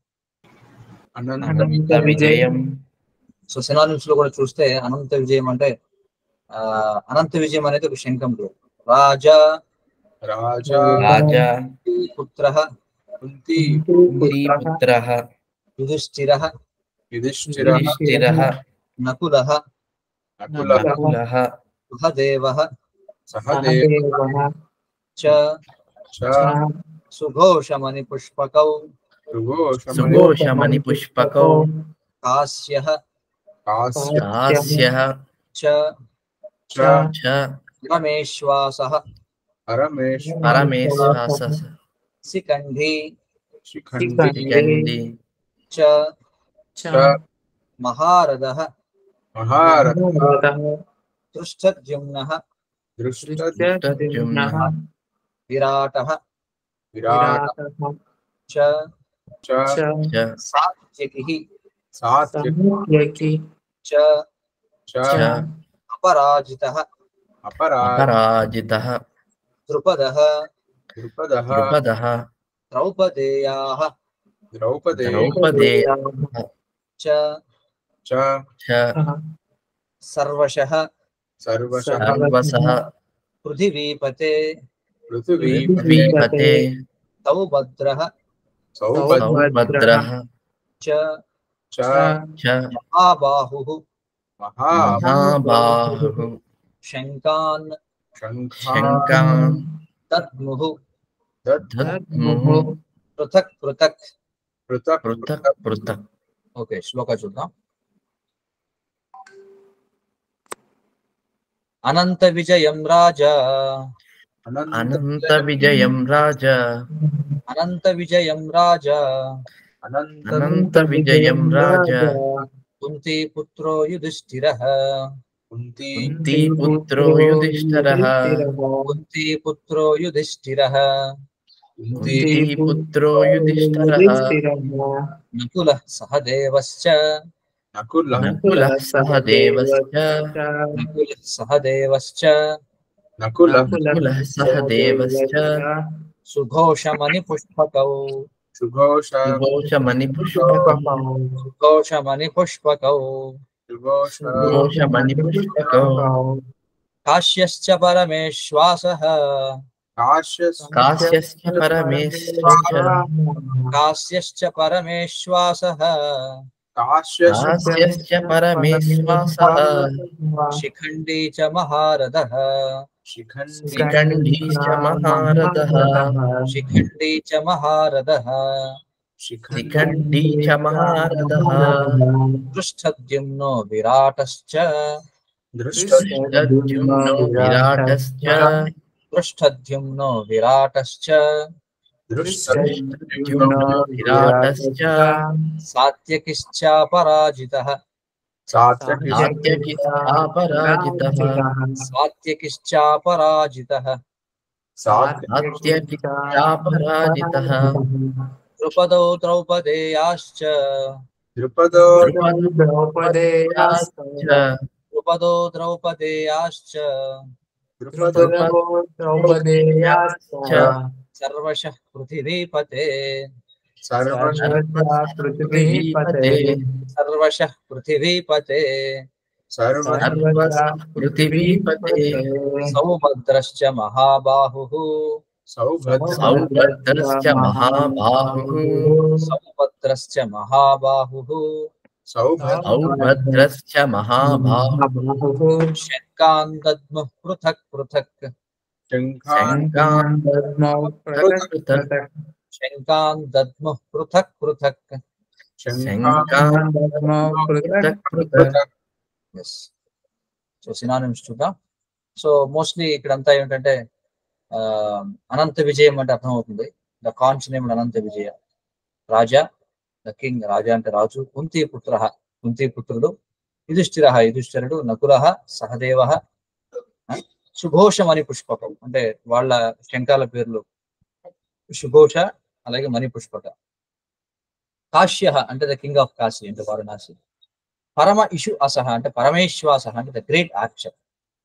అనంత విజయం. సో సినానిమ్స్ లో కూడా చూస్తే అనంత విజయం అంటే ఆ అనంత విజయం అనేది ఒక శంఖం పేరు. రాజా రాజా రాజా పుత్రః కుంతి పుత్రః యుధిష్ఠిరః యుధిష్ఠిరః యుధిష్ఠిరః నకులః నకులః నకులః సహదేవః సహదేవః చ చ సుఘోషమణి పుష్పకౌ సుఘోషమణి సుఘోషమణి పుష్పకౌ కాశ్యః కాశ్య కాశ్యః చ చ చ రమేశ్వాసః పరమేశ్ పరమేశ్వాసః శిఖండి శిఖండి శిఖండి చ చ మహారథః మహారథః దృష్టద్యుమ్నః దృష్టద్యుమ్నః విరాటః విరాటః చ చ చ సాత్యకిః సాత్యకి చ చ చ అపరాజితః అపరాజితః అపరాజితః ద్రుపదః ద్రుపదః ద్రుపదః ద్రౌపదేయాః ద్రౌపదే ద్రౌపదేయః చ చ చ సర్వశః సర్వశః సర్వసః పృథివీపతే పృథివీ ద్వీపతే సౌభద్రః సౌభద్రః చ చ చ మహాబాహుః మహా మహాబాహుః శంఖాన్ శంఖాన్ శంఖాన్ తద్ముహు దద్ముహు పృథక్ పృథక్ పృథక్ పృథక్ పృథక్. ఓకే శ్లోక చూద్దాం. అనంత విజయం రాజా అనంత విజయం రాజా అనంత విజయం రాజా అనంత విజయం రాజా కుంతి పుత్రో యుధిష్ఠిరః కుంతి కుంతి పుత్రో యుధిష్ఠిరః కుంతి పుత్రో యుధిష్ఠిరః కుంతి కుంతి పుత్రో యుధిష్ఠిరః నకులః సహదేవశ్చ నకుల నకులః సహదేవశ్చ నకులః సహదేవశ్చ నకుల నకులః సహదేవశ్చ సుఘోషమణి పుష్పకౌ సుఘోష సుఘోషమణి పుష్పకౌ సుఘోషమణి పుష్పకౌ సుఘోష సుఘోషమణి పుష్పకౌ కాశ్యశ్చ పరమేశ్వాసః కాశ్యస్ కాశ్యశ్చ పరమేశ్వరశ్చ కాశ్యశ్చ పరమేశ్వాసః కాశ్యస్ కాశ్యశ్చ పరమేశ్వాసః శిఖండీ చ మహారథః శిఖండి శిఖండీ చ మహారథః శిఖండీ చ మహారథః శిఖండి శిఖండీ చ మహారథః పృష్ఠద్యుమ్నో విరాటశ్చ దృష్ట దృష్టద్యుమ్నో విరాటశ్చ పృష్ఠద్యుమ్నో విరాటశ్చ దృష్ట దృష్టద్యుమ్నో విరాటశ్చ సాత్యకిశ్చాపరాజితః సాత్యకి సాత్యకిశ్చాపరాజితః సాత్యకిశ్చాపరాజితః సాత్య సాత్యకిశ్చాపరాజితః ద్రుపదో ద్రౌపదేయాశ్చ ద్రుపదో ద్రౌపదేయాశ్చ ద్రుపదో ద్రౌపదేయాశ్చ ద్రుపదో ద్రౌపదేయాశ్చ సర్వశః పృథివీపతే సర్వ పృథివీపతే సర్వశః పృథివీపతే సర్వ సర్వశః పృథివీపతే సౌభద్రశ్చ మహాబాహుః సౌభద్ర సౌభద్రశ్చ మహాబాహుః సౌభద్రశ్చ మహాబాహుః సౌభద్ర సౌభద్రశ్చ మహాబాహుః శంకాన్ దద్ముః పృథక్ పృథక్ శంఖాన్ శంఖాన్ పృథక్ పృథక్ శంకాన్ దద్ముః పృథక్ పృథక్ శంఖాన్ శంఖాన్ పృథక్ పృథక్. ఎస్ సో సినానిమ్స్ చూద్దాం. సో మోస్ట్లీ ఇక్కడంతా ఏంటంటే ఆ అనంత విజయం అంటే అర్థం అవుతుంది. The conch's name Ananta Vijaya, raja the king, raja అంటే రాజు, కుంతి పుత్ర కుంతి పుత్రుడు, యుధిష్ఠిర యుధిష్ఠిరుడు, నకుల సహదేవ, సుఘోష మణి పుష్పకం అంటే వాళ్ళ శంఖాల పేర్లు సుఘోష అలాగే మణి పుష్పక, కాశ్య అంటే ద కింగ్ ఆఫ్ కాశీ అంటే వారణాసి, పరమ ఇషు అసహ అంటే పరమేశ్వాస అంటే ద గ్రేట్ ఆర్చర్,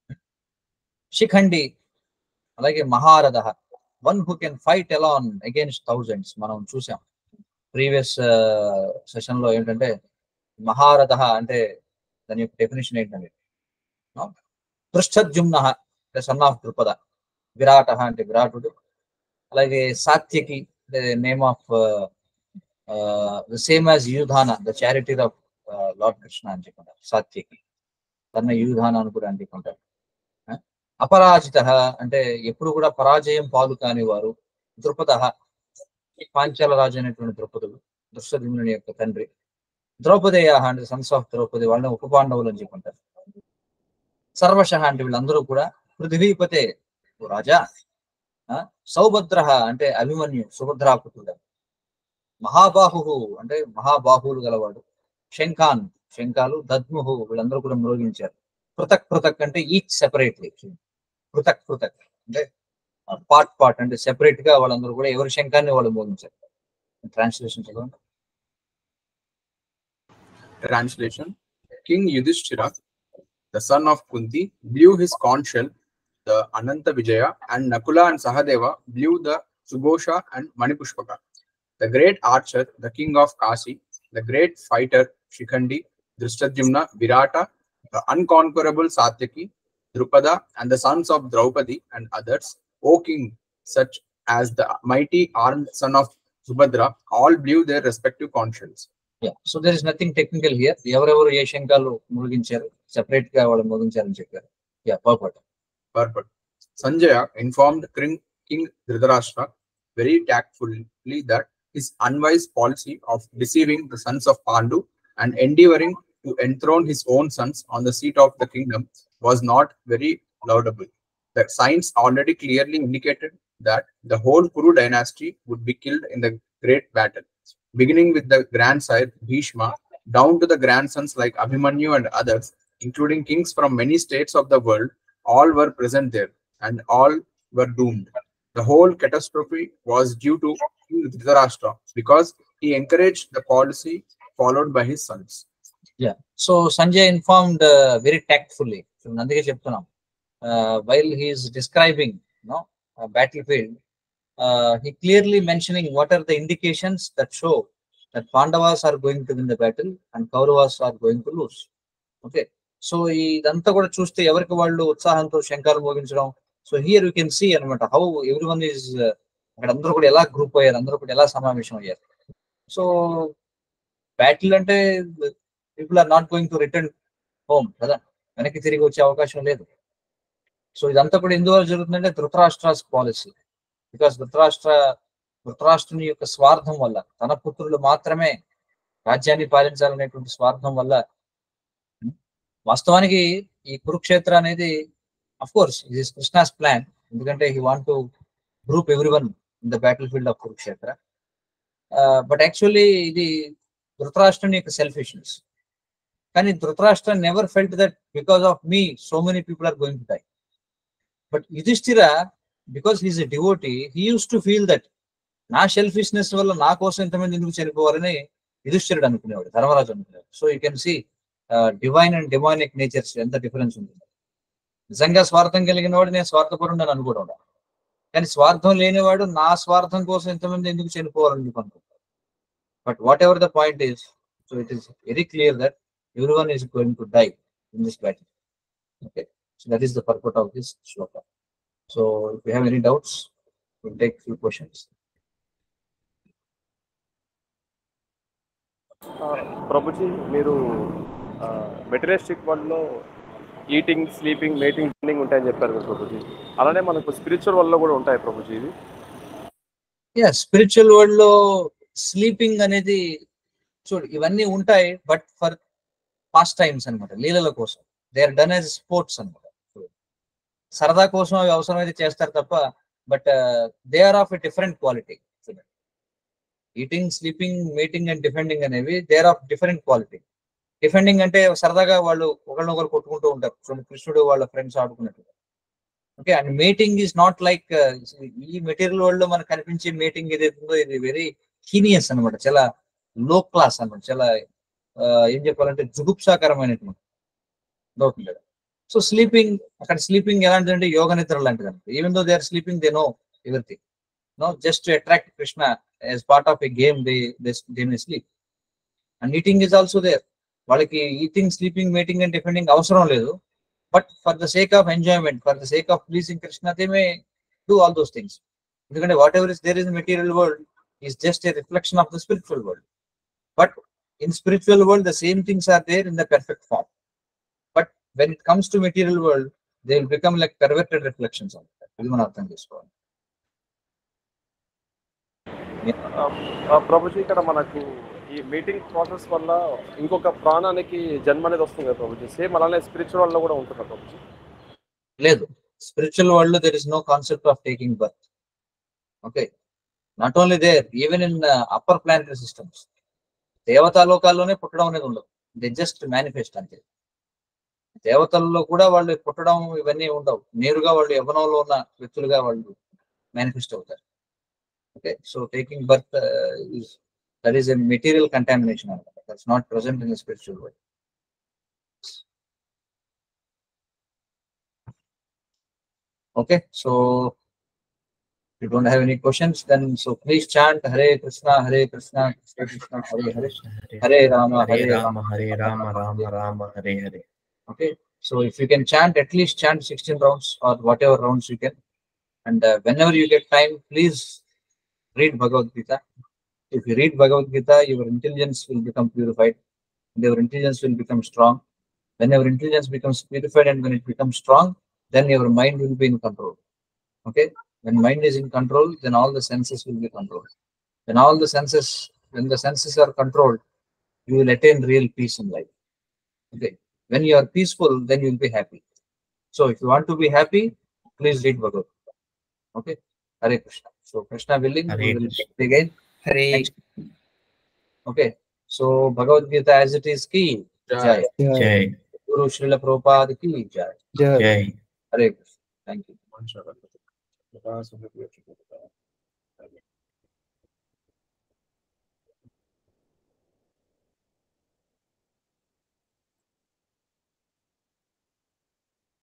శిఖండి అలాగే maharatha one who can fight alone against thousands. మనం చూసాం ప్రీవియస్ సెషన్ లో ఏంటంటే మహారథ అంటే దాని యొక్క డెఫినేషన్ ఏంటంటే పృష్ఠద్యుమ్న అంటే సన్ ఆఫ్ ద్రుపద, విరాట అంటే విరాటుడు, అలాగే Satyaki name of the same as Yuyudhana the charity of Lord Krishna అని చెప్పుకుంటారు. సాత్యకి తన యూధాన అని కూడా అని చెప్పుకుంటారు. అపరాజిత అంటే ఎప్పుడు కూడా పరాజయం పాలు కాని వారు, ద్రుపద పాంచాల రాజు అనేటువంటి ద్రుపదుడు, దృష్టద్యుమ్నుని యొక్క తండ్రి, ద్రౌపదేయ అంటే సన్స్ ఆఫ్ ద్రౌపది వాళ్ళని ఉప పాండవులు అని చెప్పుకుంటారు. సర్వశ అంటే వీళ్ళందరూ కూడా పృథివీపతే రాజా, సౌభద్ర అంటే అభిమన్యు సుభద్రాపుత్రుడు, మహాబాహు అంటే మహాబాహువులు గలవాడు, శంఖాన్ శంఖాలు, దద్ముహు వీళ్ళందరూ కూడా మ్రోగించారు. పృథక్ పృథక్ అంటే ఈచ్ సెపరేట్లీ, పృథక్ పృథక్ అంటే పార్ట్ పార్ట్ అంటే సెపరేట్ గా వాళ్ళందరూ కూడా ఎవరి శంఖాన్ని వాళ్ళు మోగించారు. ట్రాన్స్లేషన్ చదవండి. Translation. King Yudhishthira, the son of Kunti, blew his conch shell, the Ananta Vijaya, and Nakula and Sahadeva blew the Sughosha and Manipushpaka. The great archer, the king of Kasi, the great fighter Shikhandi, Drishtadyumna, Virata, the unconquerable Satyaki, Drupada, and the sons of Draupadi and others, O king, such as the mighty armed son of Subhadra, all blew their respective conch shells. Yeah, so there is nothing technical here. ఎవరెవరు ఏ శంఖాలు ముగిగించారు, separate గా వాళ్ళు ముగించారని చెప్పారు. Yeah perfect. Purport. Sanjaya informed King, King Dhritarashtra very tactfully that his unwise policy of deceiving the sons of Pandu and endeavoring to enthrone his own sons on the seat of the kingdom was not very laudable. The signs already clearly indicated that the whole Kuru dynasty would be killed in the great battle, beginning with the grandsire Bhishma, down to the grandsons like Abhimanyu and others, including kings from many states of the world. All were present there, and all were doomed. The whole catastrophe was due to King Dhritarashtra because he encouraged the policy followed by his sons. Yeah. So Sanjay informed uh, very tactfully. So Nandike cheptunam. Uh, while he is describing, you know, a battlefield, uh, he clearly mentioning what are the indications that show that Pandavas are going to win the battle and Kauravas are going to lose. Okay. So ఇదంతా కూడా చూస్తే ఎవరికి వాళ్ళు ఉత్సాహంతో శంఖాలు మోగించడం. So here you can see అనమాట how everyone is అక్కడ అందరూ కూడా ఎలా గ్రూప్ అయ్యారు, అందరూ కూడా ఎలా సమావేశం అయ్యారు. సో బ్యాటిల్ అంటే people are not going to return home కదా, వెనక్కి తిరిగి వచ్చే అవకాశం లేదు. సో ఇదంతా కూడా ఎందువల్ల జరుగుతుందంటే ధృతరాష్ట్రాస్ పాలసీ. బికాస్ ధృతరాష్ట్ర ధృతరాష్ట్రుని యొక్క స్వార్థం వల్ల, తన పుత్రులు మాత్రమే రాజ్యాన్ని పాలించాలనేటువంటి స్వార్థం వల్ల, వాస్తవానికి ఈ కురుక్షేత్ర అనేది అఫ్ కోర్స్ ఇది కృష్ణాస్ ప్లాన్, ఎందుకంటే he want to group everyone in the battlefield of Kurukshetra. But actually ఇది ధృతరాష్ట్రుని యొక్క సెల్ఫిష్నెస్. కానీ Dhritarashtra never felt that because of me so many people are going to die. But Yudhishthira, because he is a devotee, he use to feel that నా selfishness వల్ల నా కోసం ఎంతమంది ఎందుకు చనిపోవాలని యుధిష్ఠిరుడు అనుకునేవాడు, ధర్మరాజు అనుకునేవాడు. So you can see divine and demonic natures ఎంత డిఫరెన్స్ ఉంటుంది. నిజంగా స్వార్థం కలిగిన వాడు నేను స్వార్థపరుడు అని అనుకోవడం, కానీ స్వార్థం లేనివాడు నా స్వార్థం కోసం ఎంతమంది ఎందుకు చనిపోవాలని చెప్పి అనుకుంటారు. But whatever the point is, so it is very clear that everyone is going to die in this battle. Okay, so that is the purpose of this shloka. So if you have any doubts, will take few questions. Prabhuji, మీరు materialistic వరల్డ్లో eating, sleeping, mating, drinking ఉంటాయని చెప్పారు కదా ప్రభుజీ, అలానే మనకు spiritual వరల్డ్లో కూడా ఉంటాయి ప్రభుజీ ఇది? యా, స్పిరిచువల్ వరల్డ్ లో స్లీపింగ్ అనేది చూడు ఇవన్నీ ఉంటాయి, బట్ ఫర్ పాస్ట్ టైమ్స్ అనమాట, లీలల కోసం. They are done as sports అనమాట, సరదా కోసం అవి అవసరమైతే చేస్తారు తప్ప, but they are of a different quality. Eating, sleeping, meeting and defending అనేవి they are of different quality. Defending అంటే సరదాగా వాళ్ళు ఒకళ్ళనొకరు కొట్టుకుంటూ ఉంటారు, కృష్ణుడు వాళ్ళ ఫ్రెండ్స్ ఆడుకున్నట్టుగా. Okay, and meeting is not like ఈ మెటీరియల్ వరల్డ్ లో మనకు కనిపించే మీటింగ్ ఏదైతుందో ఇది వెరీ హీనియస్ అనమాట, చాలా లో క్లాస్ అనమాట, చాలా ఏం చెప్పాలంటే జుగుప్సాకరమైనటువంటి అవుతుంది. సో స్లీపింగ్, అక్కడ స్లీపింగ్ ఎలాంటిదంటే యోగ నిద్ర లాంటిది అనమాట. Even though they are sleeping, they know everything. No, just to attract Krishna as part of a game they they may sleep. And eating is also there. వాళ్ళకి eating, sleeping, meeting and defending అవసరం లేదు, but for the sake of enjoyment, for the sake of pleasing Krishna, they may do all those things. ఎందుకంటే whatever is there in material world is just a reflection of the spiritual world. But in spiritual world the same things are there in the perfect form. But when it comes to material world, they will become like perverted reflections of that. ఇది మనం అర్థం చేసుకోవాలి. ప్రభుజీ, ఇక్కడ మనకు ఈ meeting process వల్ల ఇంకొక ప్రాణానికి జన్మ అనేది వస్తుంది కదా ప్రభుజీ, సేమ్ అలానే స్పిరిచువల్ వరల్డ్ లో కూడా ఉంటుంది ప్రభుజీ? లేదు, స్పిరిచువల్ వరల్డ్ లో there is no concept of taking birth. Okay, not only there, even in upper planetary systems, దేవతాలోకాల్లోనే పుట్టడం అనేది ఉండదు. దే జస్ట్ మేనిఫెస్ట్ అంతే. దేవతల్లో కూడా వాళ్ళు పుట్టడం ఇవన్నీ ఉండవు, నేరుగా వాళ్ళు యవ్వనంలో ఉన్న వ్యక్తులుగా వాళ్ళు మేనిఫెస్ట్ అవుతారు. Okay, so taking birth is that is a material contamination, that's not present in the spiritual world. Okay, so if you don't have any questions, then so please chant Hare Krishna, Hare Krishna, Krishna Krishna, Hare Hare, Hare Rama, Hare Hare Rama, Hare Rama, Rama Rama, Hare Hare. Okay, so if you can chant, at least chant sixteen rounds or whatever rounds you can, and uh, whenever you get time, please read Bhagavad Gita. If you read Bhagavad Gita, your intelligence will become purified, and your intelligence will become strong. When your intelligence becomes purified and when it becomes strong, then your mind will be in control. Okay, When mind is in control, then all the senses will be controlled. When all the senses, when the senses are controlled, you will attain real peace in life. Okay. When you are peaceful, then you will be happy. So if you want to be happy, please read Bhagavad Gita. Okay. Hare Krishna. So Krishna willing, Hare we will Krishna. meet again. Hare Next. Okay. So Bhagavad Gita as it is ki jai. Jai. Jai. Guru Srila Prabhupada ki jai. Jai. Jai. Hare Krishna. Thank you.